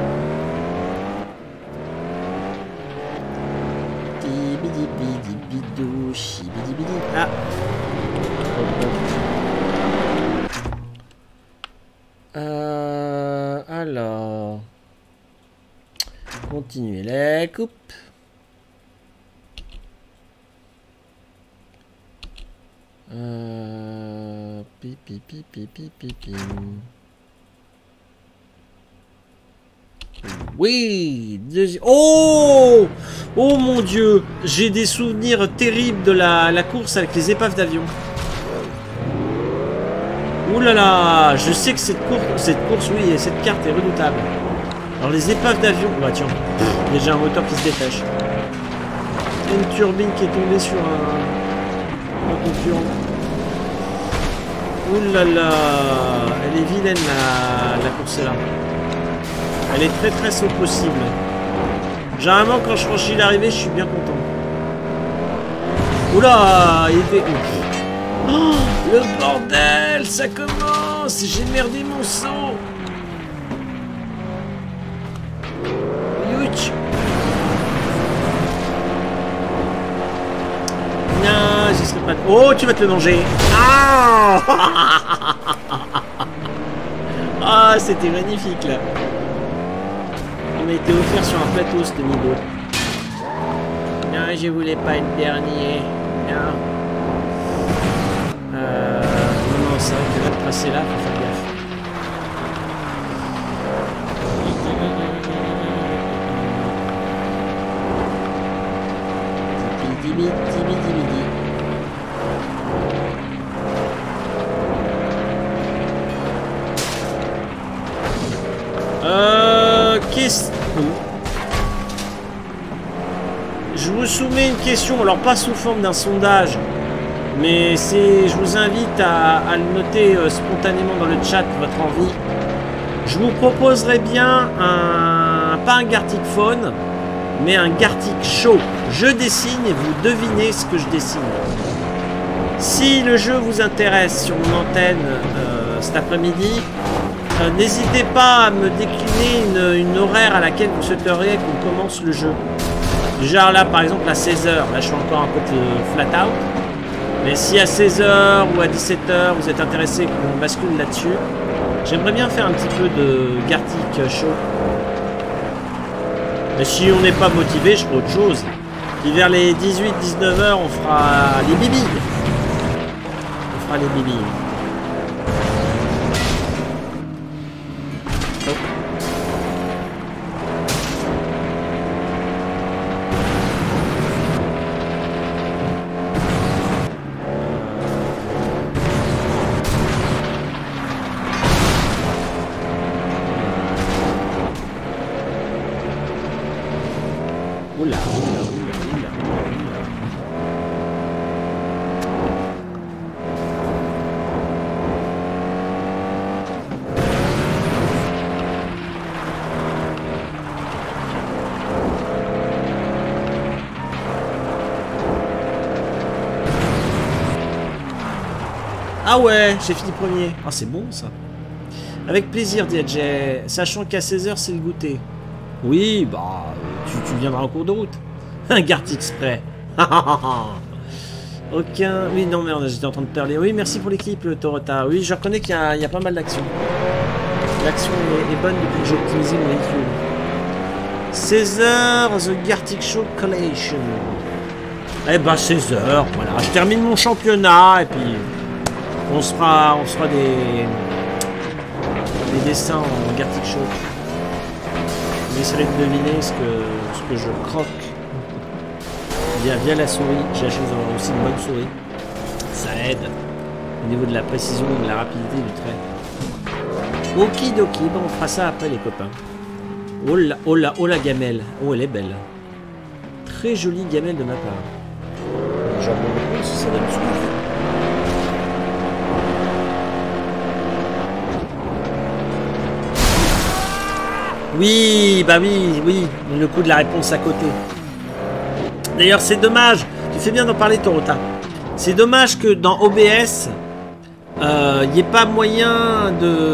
Ah. Alors. Continuez la coupe. Oui. Oh. Oh mon Dieu. J'ai des souvenirs terribles de la course avec les épaves d'avion. Ouh là là. Je sais que cette course, oui, et cette carte est redoutable. Alors les épaves d'avion... Bah tiens, déjà un moteur qui se détache. Une turbine qui est tombée sur un concurrent. Ouh là là. Elle est vilaine la course là. Elle est très très saut possible. Généralement quand je franchis l'arrivée, je suis bien content. Oula, il était... Oh, le bordel, ça commence. J'ai merdé mon saut. Youch. Non, j'y serais pas... Oh, tu vas te le manger. Ah. Ah, c'était magnifique là. Il m'a été offert sur un plateau ce niveau. Non, je voulais pas être dernier. Non. Non, c'est vrai que le tracé là, faut faire gaffe. question, alors pas sous forme d'un sondage, mais je vous invite à le noter spontanément dans le chat, votre envie. Je vous proposerais bien pas un Gartic Phone, mais un Gartic Show. Je dessine et vous devinez ce que je dessine. Si le jeu vous intéresse sur mon antenne cet après-midi, n'hésitez pas à me décliner une horaire à laquelle vous souhaiteriez qu'on commence le jeu. Genre là par exemple à 16h, là je suis encore un peu flat out. Mais si à 16h ou à 17h vous êtes intéressé qu'on bascule là-dessus, j'aimerais bien faire un petit peu de Gartic Show. Mais si on n'est pas motivé, je ferai autre chose. Et vers les 18-19h, on fera les bibilles. On fera les bibilles. Oh. Oula, oula, oula, oula, oula. Ah ouais, j'ai fini premier. Ah c'est bon ça. Avec plaisir, DJ, sachant qu'à 16h c'est le goûter. Oui, bah, tu viendras en cours de route. Un Gartic Spray. Aucun... Oui, non, merde, j'étais en train de parler. Oui, merci pour l'équipe, le Toyota. Oui, je reconnais qu'il y a pas mal d'action. L'action est bonne depuis que j'ai optimisé mon véhicule. 16h, The Gartic Show Collation. Eh ben, 16h, voilà. Je termine mon championnat et puis on se fera des dessins en Gartic Show. Vous essayerez de deviner ce que je croque via la souris. J'ai la chance d'avoir aussi une bonne souris. Ça aide au niveau de la précision et de la rapidité du trait. Okidoki, bon, on fera ça après les copains. Oh la gamelle. Oh, elle est belle. Très jolie gamelle de ma part. Genre, si ça donne ce Oui, bah oui, le coup de la réponse à côté. D'ailleurs, c'est dommage, tu fais bien d'en parler, Torota. C'est dommage que dans OBS, il n'y ait pas moyen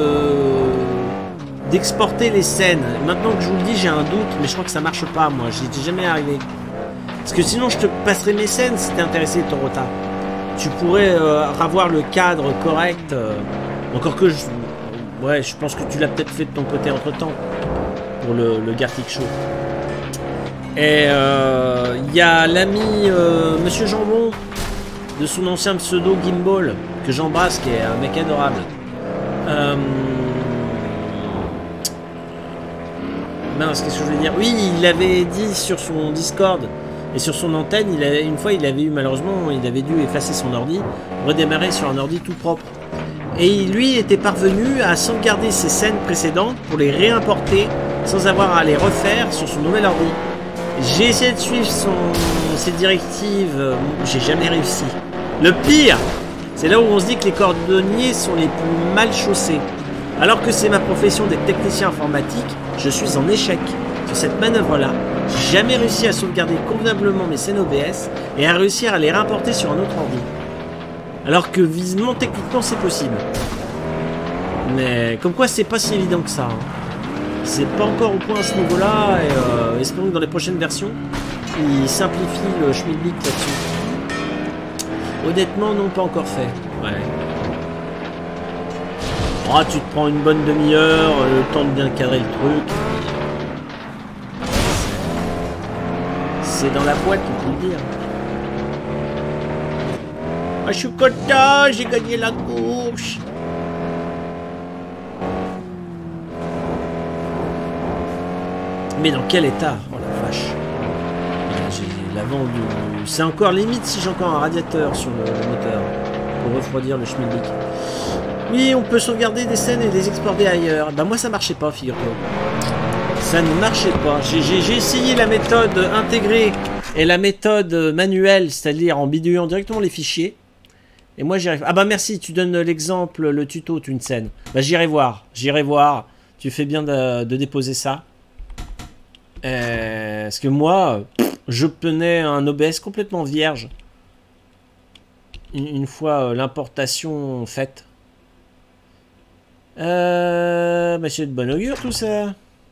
d'exporter les scènes. Maintenant que je vous le dis, j'ai un doute, mais je crois que ça marche pas, moi. J'y étais jamais arrivé. Parce que sinon, je te passerai mes scènes si t'es intéressé, Torota. Tu pourrais avoir le cadre correct. Encore que ouais, je pense que tu l'as peut-être fait de ton côté entre-temps. Pour le Gartic Show. Et il y a l'ami Monsieur Jambon de son ancien pseudo Gimbal que j'embrasse, qui est un mec adorable. Mince, qu'est-ce que je voulais dire? Oui, il avait dit sur son Discord et sur son antenne, une fois il avait eu malheureusement, il avait dû effacer son ordi, redémarrer sur un ordi tout propre. Et lui était parvenu à sauvegarder ses scènes précédentes pour les réimporter sans avoir à les refaire sur son nouvel ordi. J'ai essayé de suivre ses directives, j'ai jamais réussi. Le pire, c'est là où on se dit que les cordonniers sont les plus mal chaussés. Alors que c'est ma profession d'être technicien informatique, je suis en échec sur cette manœuvre-là. J'ai jamais réussi à sauvegarder convenablement mes scènes OBS et à réussir à les réimporter sur un autre ordi. Alors que visiblement, techniquement, c'est possible. Mais comme quoi, c'est pas si évident que ça. Hein. C'est pas encore au point à ce niveau-là, et espérons que dans les prochaines versions, ils simplifient le schmilblick là-dessus. Honnêtement, non, pas encore fait. Ouais. Oh, tu te prends une bonne demi-heure, le temps de bien cadrer le truc. C'est dans la boîte, on peut le dire. Ah, je suis content, j'ai gagné la course. Mais dans quel état? Oh la vache. J'ai l'avant du... C'est encore limite si j'ai encore un radiateur sur le moteur pour refroidir le schmilblick. Oui, on peut sauvegarder des scènes et les exporter ailleurs. Bah moi ça marchait pas, figure-toi. Ça ne marchait pas. J'ai essayé la méthode intégrée et la méthode manuelle, c'est-à-dire en bidouillant directement les fichiers. Et moi j'y arrive. Ah bah merci, tu donnes l'exemple, le tuto, Twinsen. Bah j'irai voir, j'irai voir. Tu fais bien de déposer ça. Parce que moi, j'obtenais un OBS complètement vierge. Une fois l'importation faite. Bah c'est de bon augure tout ça.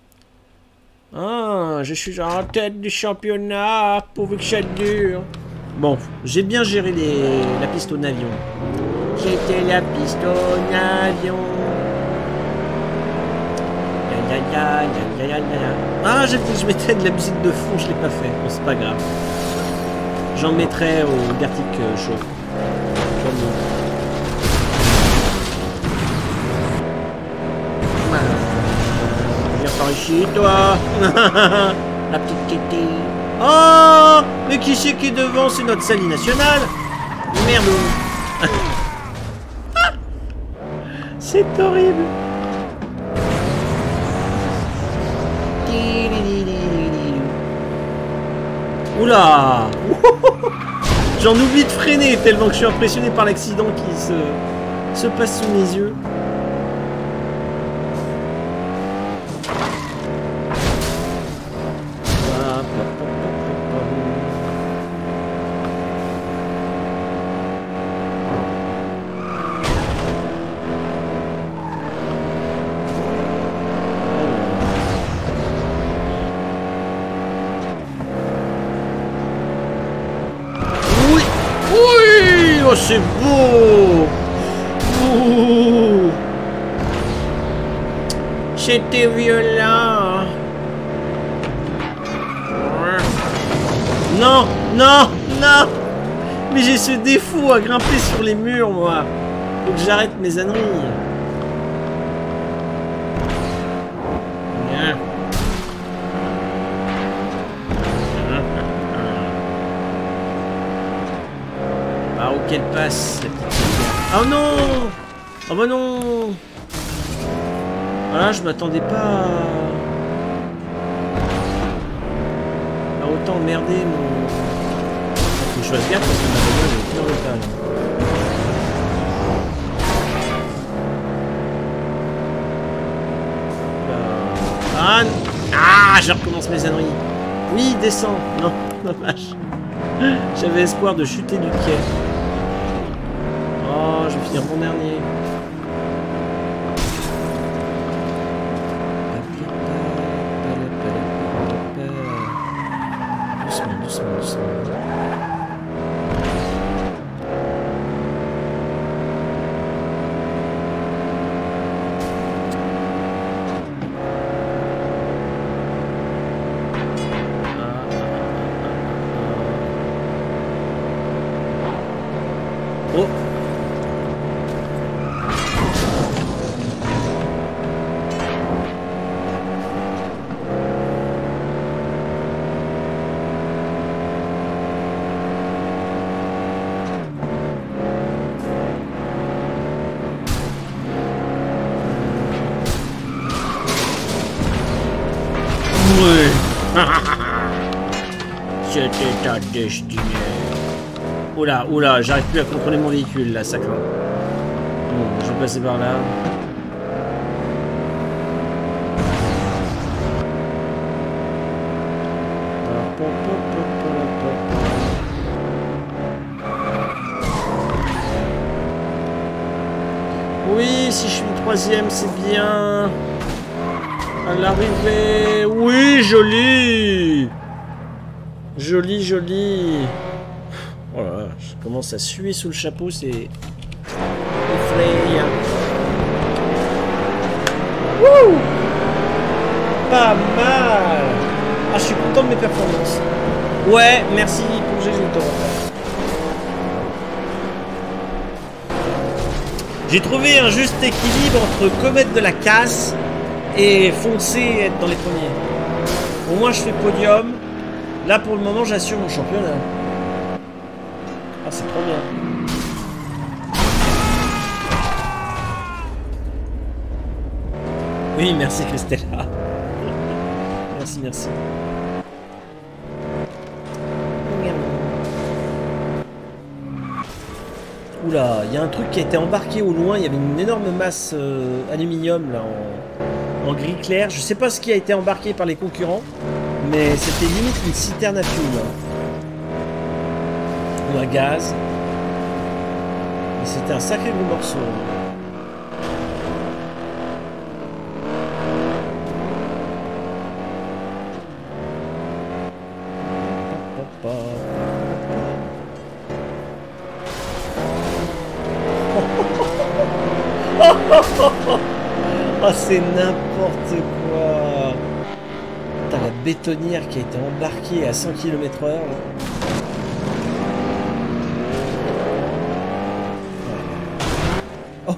Ah, je suis en tête du championnat, pourvu que ça dure. Bon, j'ai bien géré la piste au avion. J'étais la piste au avion. Ah, j'ai dit que je mettais de la musique de fond, je l'ai pas fait. Bon, c'est pas grave. J'en mettrai au Gartic Show. Viens par ici, toi. La petite Kitty. Oh, mais qui c'est qui est devant? C'est notre Sally nationale. Merde. C'est horrible. Oula. J'en oublie de freiner tellement que je suis impressionné par l'accident qui se passe sous mes yeux. C'est beau. C'était violent. Non, non, non. Mais j'ai ce défaut à grimper sur les murs, moi. Faut que j'arrête mes âneries. Qu'elle passe, la petite fille. Oh non. Oh bah non. Voilà, je m'attendais pas à autant emmerder mon... Faut que je fasse gaffe parce que ma bagnole est plus en état. Ah, je recommence mes âneries. Oui, descends. Non, dommage. J'avais espoir de chuter du quai. Oh, je vais finir mon dernier. Doucement, doucement, doucement. Oh! C'était ta destinée. Oula, oula, j'arrive plus à contrôler mon véhicule là, ça craint. Bon, je vais passer par là. Oui, si je suis le troisième, c'est bien. À l'arrivée. Oui, joli. Joli, joli. Oh là là, je commence à suer sous le chapeau, c'est effrayant. Wouh! Pas mal. Ah, je suis content de mes performances. Ouais, merci pour GG le J'ai trouvé un juste équilibre entre commettre de la casse et foncer et être dans les premiers. Au moins je fais podium. Là pour le moment j'assure mon championnat. Ah c'est trop bien. Oui merci Christella. merci, merci. Oula, il y a un truc qui a été embarqué au loin. Il y avait une énorme masse aluminium là en gris clair. Je sais pas ce qui a été embarqué par les concurrents, mais c'était limite une citerne à fuel. Ou un gaz. Et c'était un sacré gros morceau. Oh, c'est n'importe quoi. T'as la bétonnière qui a été embarquée à 100 km/h. Oh.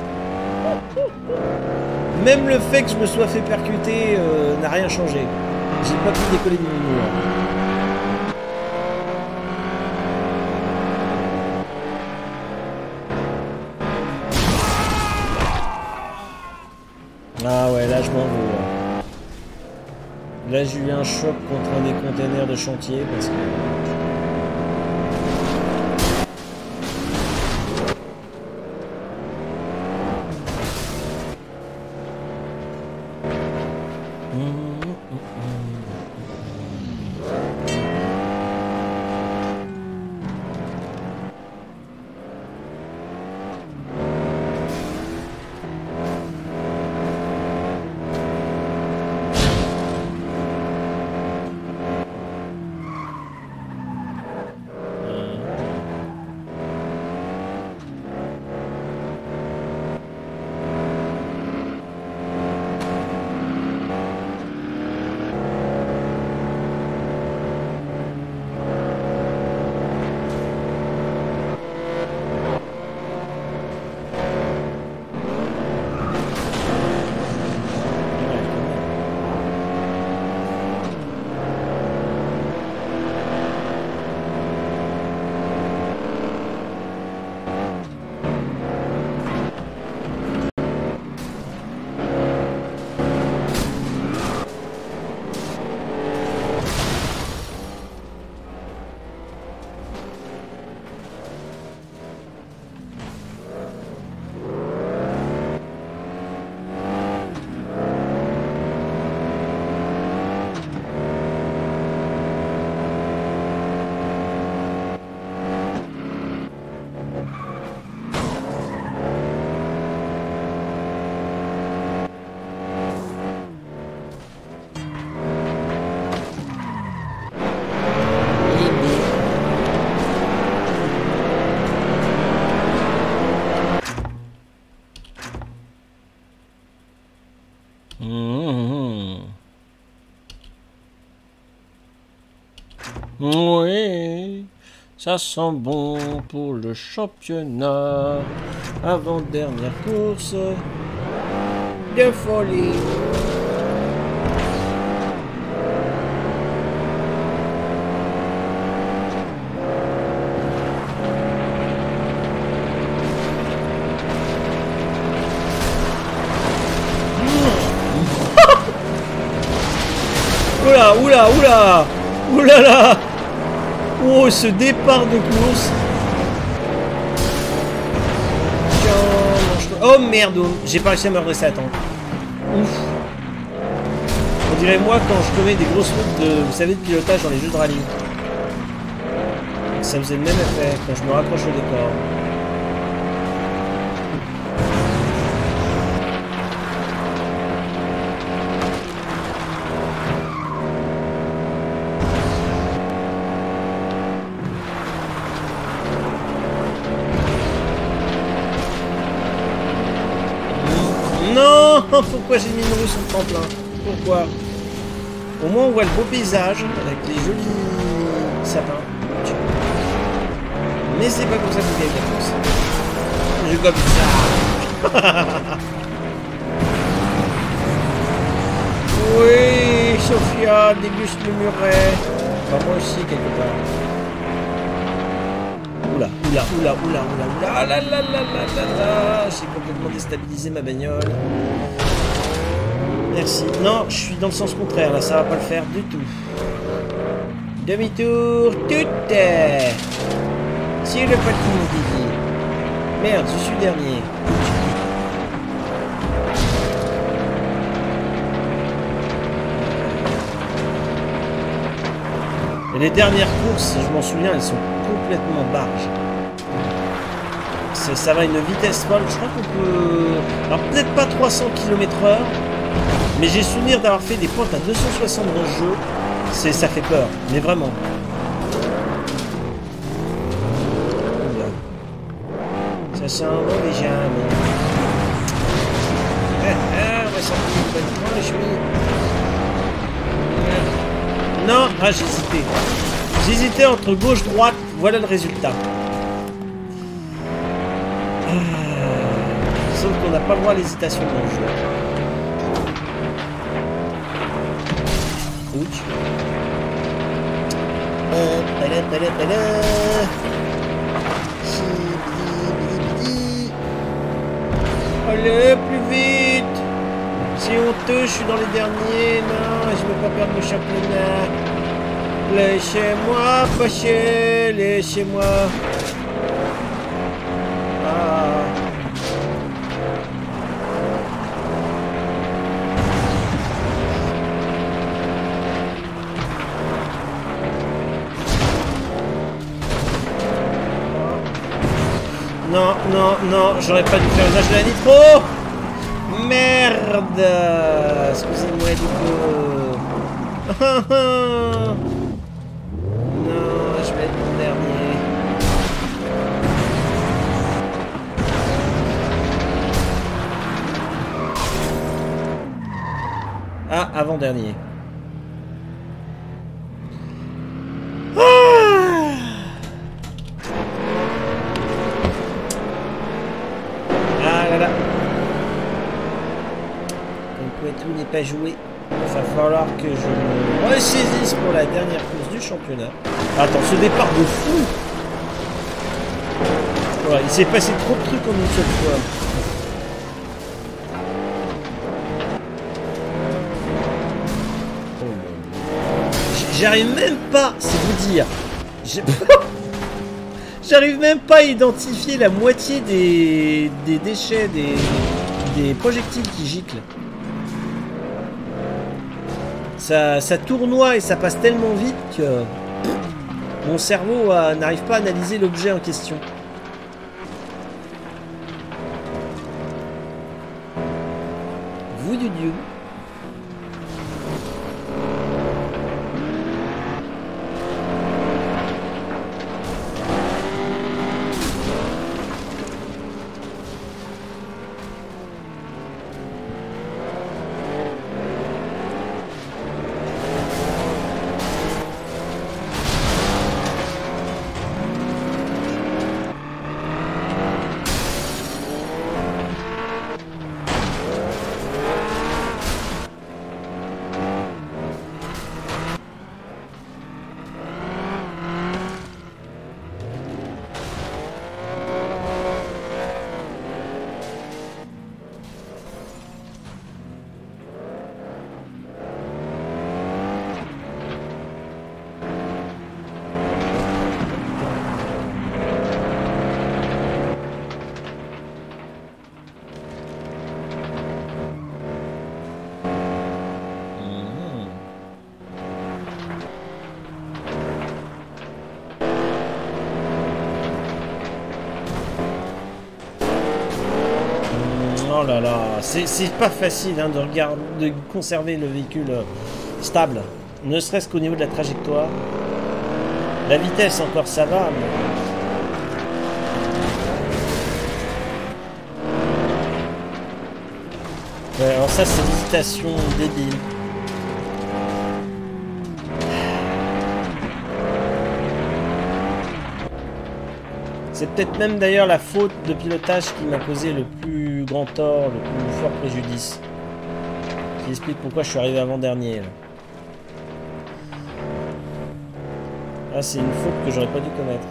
Même le fait que je me sois fait percuter n'a rien changé. J'ai pas pu décoller du mur. Ah ouais, là je m'en veux. Là j'ai eu un choc contre un des containers de chantier parce que... Oui, ça sent bon pour le championnat. Avant-dernière course de folie. Oula, oula, oula! Oulala! Oh, ce départ de course! Oh merde! J'ai pas réussi à me redresser à temps. Ouf! On dirait moi quand je commets des grosses fautes de, vous savez, de pilotage dans les jeux de rallye. Ça faisait le même effet quand je me rapproche au décor. Non, pourquoi j'ai mis une roue sur le tremplin? Pourquoi? Au moins on voit le beau paysage avec les jolis sapins. Mais c'est pas comme ça que vous gagnez la course. Je comme ça. Oui, Sophia déguste le muret. Enfin, moi aussi quelque part. Oula, oula, oula, oula, oula, oula, ah là là là là là là, j'ai complètement déstabilisé ma bagnole. Merci. Non, je suis dans le sens contraire, là, ça va pas le faire du tout. Demi-tour, tout. Sur le parking, Didier. Merde, je suis dernier. Et les dernières courses, je m'en souviens, elles sont complètement barges. Ça va à une vitesse folle. Je crois qu'on peut... Alors peut-être pas 300 km/h, mais j'ai souvenir d'avoir fait des pointes à 260 dans ce jeu. Ça fait peur, mais vraiment. Ça sent mauvais jamais. On va sortir une bonne franche, non, ah j'hésitais. J'hésitais entre gauche-droite, voilà le résultat. Sauf qu'on n'a pas le droit à l'hésitation dans le jeu. Ouch. Allez, plus vite. C'est honteux, je suis dans les derniers. Non, je ne veux pas perdre le championnat. Laissez-moi passer, laissez-moi. Ah. Non, non, non, j'aurais pas dû faire usage de la nitro. Merde. Excusez-moi du coup. Non, je vais être mon dernier. Ah, avant-dernier. Tout n'est pas joué. Il va falloir que je me ressaisisse pour la dernière course du championnat. Attends, ce départ de fou. Voilà, il s'est passé trop de trucs en une seule fois. J'arrive même pas, c'est vous dire. J'arrive même pas à identifier la moitié des déchets, des projectiles qui giclent. Ça tournoie et ça passe tellement vite que mon cerveau n'arrive pas à analyser l'objet en question. Vous du dieu. Oh là là, c'est pas facile hein, de conserver le véhicule stable, ne serait-ce qu'au niveau de la trajectoire. La vitesse encore ça va, mais... Ouais, alors ça c'est l'hésitation débile. C'est peut-être même d'ailleurs la faute de pilotage qui m'a causé le plus grand tort, le plus fort préjudice. Qui explique pourquoi je suis arrivé avant-dernier. Ah, c'est une faute que j'aurais pas dû commettre.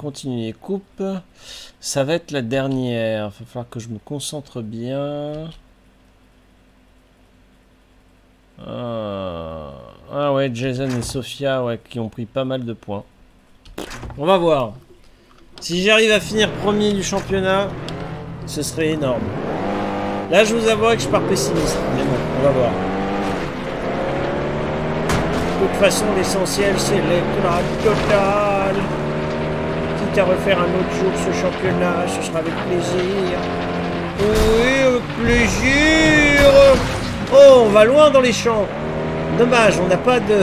continuer. Coupe, ça va être la dernière. Il va falloir que je me concentre bien. Ah ouais, Jason et Sophia, ouais, qui ont pris pas mal de points. On va voir. Si j'arrive à finir premier du championnat, ce serait énorme. Là, je vous avoue que je pars pessimiste. Mais bon, on va voir. De toute façon, l'essentiel, c'est l'éclat total. Quitte à refaire un autre jour ce championnat, ce sera avec plaisir. Oui, avec plaisir. Oh, on va loin dans les champs. Dommage, on n'a pas de...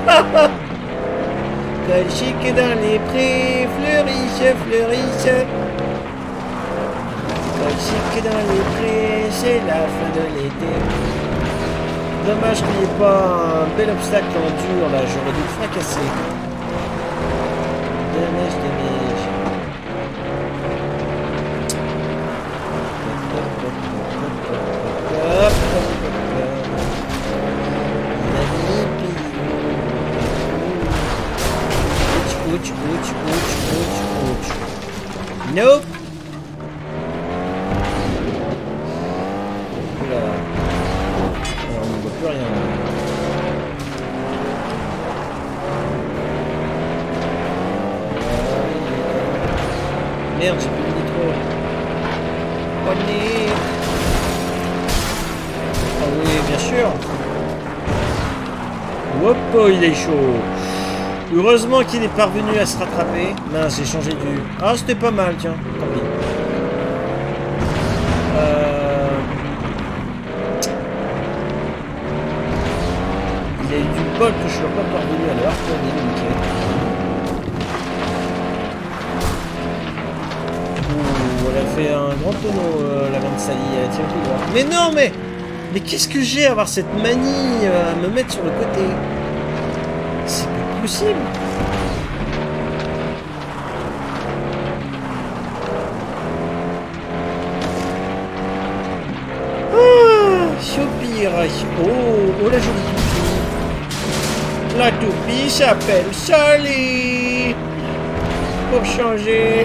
Chic dans les prés, fleurissent, fleurissent. Chic dans les prés, c'est la fin de l'été. Dommage qu'il n'y ait pas un bel obstacle en dur, là, j'aurais dû le fracasser. Dommage, dommage. Hop, hop, hop. Ouch, ouch, ouch, ouch, ouch. Nope. Oula. Alors, on ne voit plus rien. Merde, j'ai plus de nitro. Prenez. Ah oui, bien sûr. Hop, il est chaud. Heureusement qu'il est parvenu à se rattraper. Mince, j'ai changé du... Ah, c'était pas mal, tiens. Tant pis. Il a eu du bol que je sois pas parvenu à le harponner, nickel. Ouh, elle a fait un grand tonneau, la grande Sally. Elle tient tout droit. Mais non, mais... Mais qu'est-ce que j'ai à avoir cette manie à me mettre sur le côté? C'est pas possible. Ah, soupir. Oh, la jolie toupie. La toupie s'appelle Sally. Pour changer.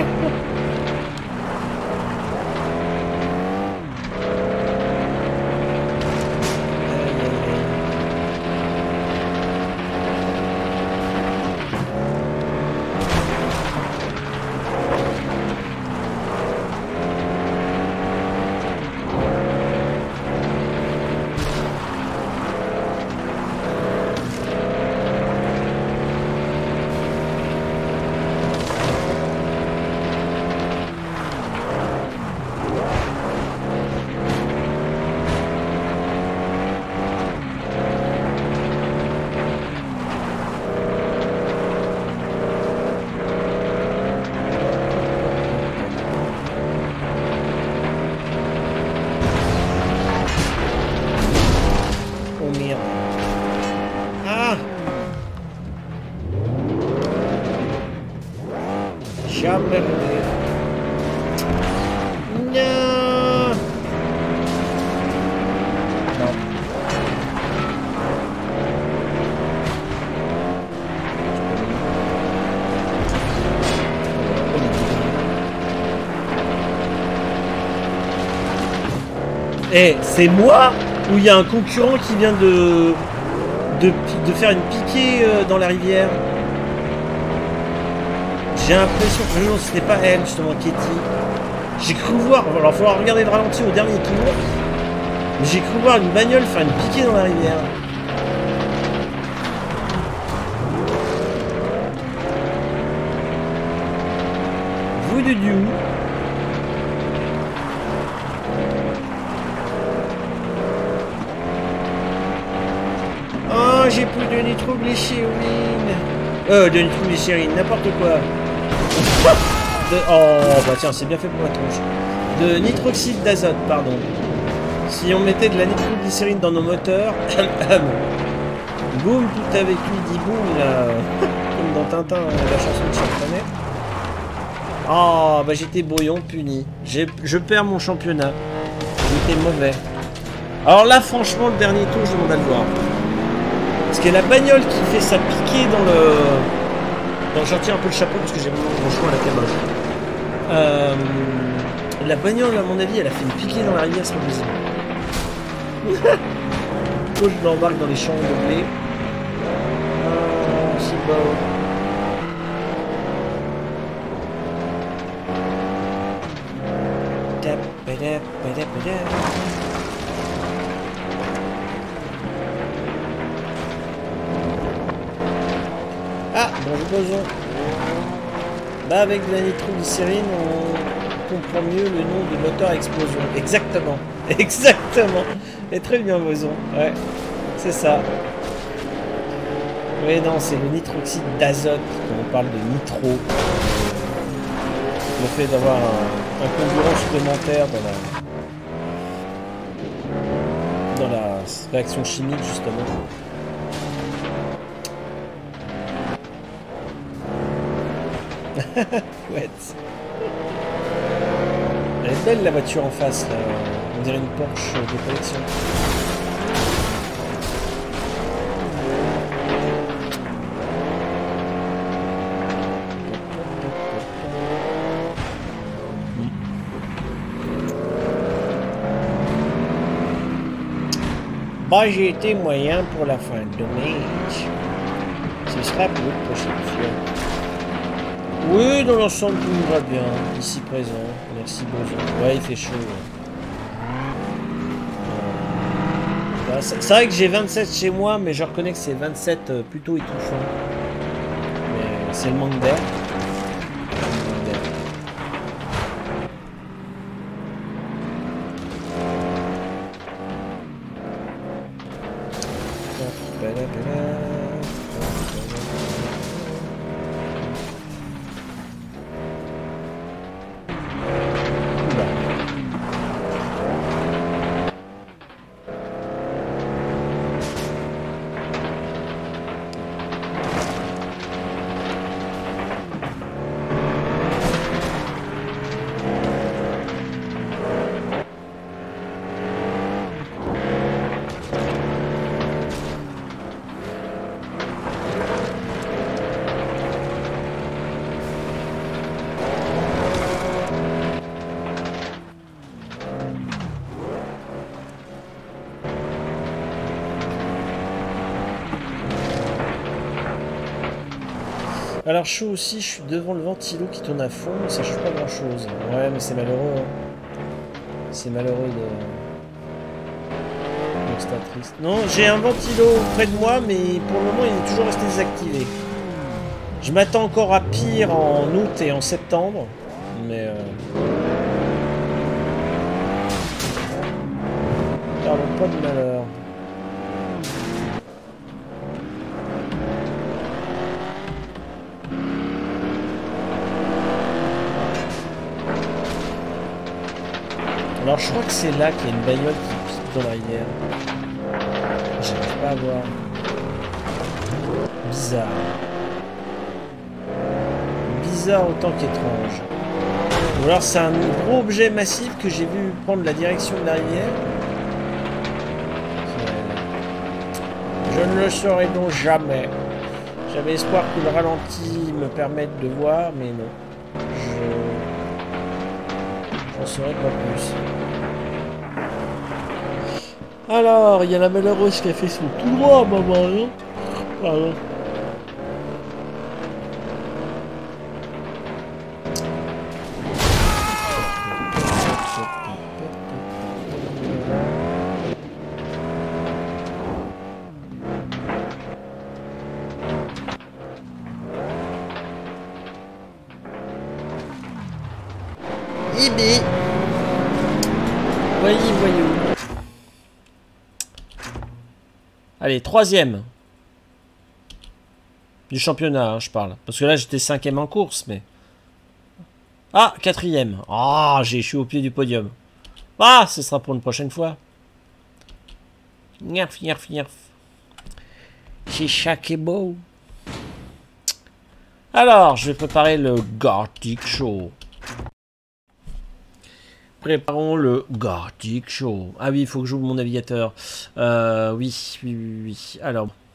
Eh, c'est moi ou il y a un concurrent qui vient de faire une piquée dans la rivière? J'ai l'impression que non, c'était pas elle justement, Katie. J'ai cru voir, alors il faudra regarder le ralenti au dernier tour, mais j'ai cru voir une bagnole faire une piquée dans la rivière. Vous de Dieu. Oh, j'ai plus de nitroglycérine. De nitroglycérine, n'importe quoi. Oh, bah tiens, c'est bien fait pour la tronche. De nitroxyde d'azote, pardon. Si on mettait de la nitroglycérine dans nos moteurs... boum, tout avec lui dit boum, là. Comme dans Tintin, la chanson de Champanet. Oh, bah j'étais brouillon, puni. Je perds mon championnat. J'étais mauvais. Alors là, franchement, le dernier tour, je demande à le voir. Parce que la bagnole qui fait sa piquée Bon, j'en tire un peu le chapeau parce que j'ai vraiment franchement à la caboche. La bagnole, à mon avis, elle a fait une piquée dans l'arrière, c'est pas possible. Faut que je l'embarque dans les champs de blé. C'est beau. Ah, bonjour Boson. Bah avec de la nitroglycérine, on comprend mieux le nom du moteur à explosion. Exactement. Exactement. Et très bien Boson. Ouais, c'est ça. Oui, non, c'est le nitroxyde d'azote quand on parle de nitro. Le fait d'avoir un comburant supplémentaire dans la réaction chimique, justement. Ouais. Elle est belle la voiture en face, là. On dirait une Porsche de collection. Bah, j'ai été moyen pour la fin de match. Ce sera pour une prochaine fois. Oui, dans l'ensemble, tout va bien. Ici présent. Merci, Boson. Ouais, il fait chaud. Ouais. C'est vrai que j'ai 27 chez moi, mais je reconnais que c'est 27 plutôt étouffant. Mais c'est le manque d'air. Alors chaud aussi, je suis devant le ventilo qui tourne à fond, ça change pas grand chose. Ouais, mais c'est malheureux. Hein. C'est malheureux de... Donc c'est triste. Non, j'ai un ventilo près de moi, mais pour le moment il est toujours resté désactivé. Je m'attends encore à pire en août et en septembre, mais... Parlons pas de malheur. Alors je crois que c'est là qu'il y a une bagnole qui pique dans la rivière. J'arrive pas à voir. Bizarre. Bizarre autant qu'étrange. Ou alors c'est un gros objet massif que j'ai vu prendre la direction de la rivière. Je ne le saurai donc jamais. J'avais espoir que le ralenti me permette de voir, mais non. J'en saurais pas plus. Alors, il y a la malheureuse qui a fait son tout droit, maman, non? Pardon. Ibi. Voyez. Allez, troisième. Du championnat, hein, je parle. Parce que là, j'étais cinquième en course, mais... Ah, quatrième. Ah, je suis au pied du podium. Ah, ce sera pour une prochaine fois. Nerf. C'est chaque et beau. Alors, je vais préparer le Gartic Show. Préparons le Gartic Show. Ah oui, il faut que j'ouvre mon navigateur. Oui. Alors...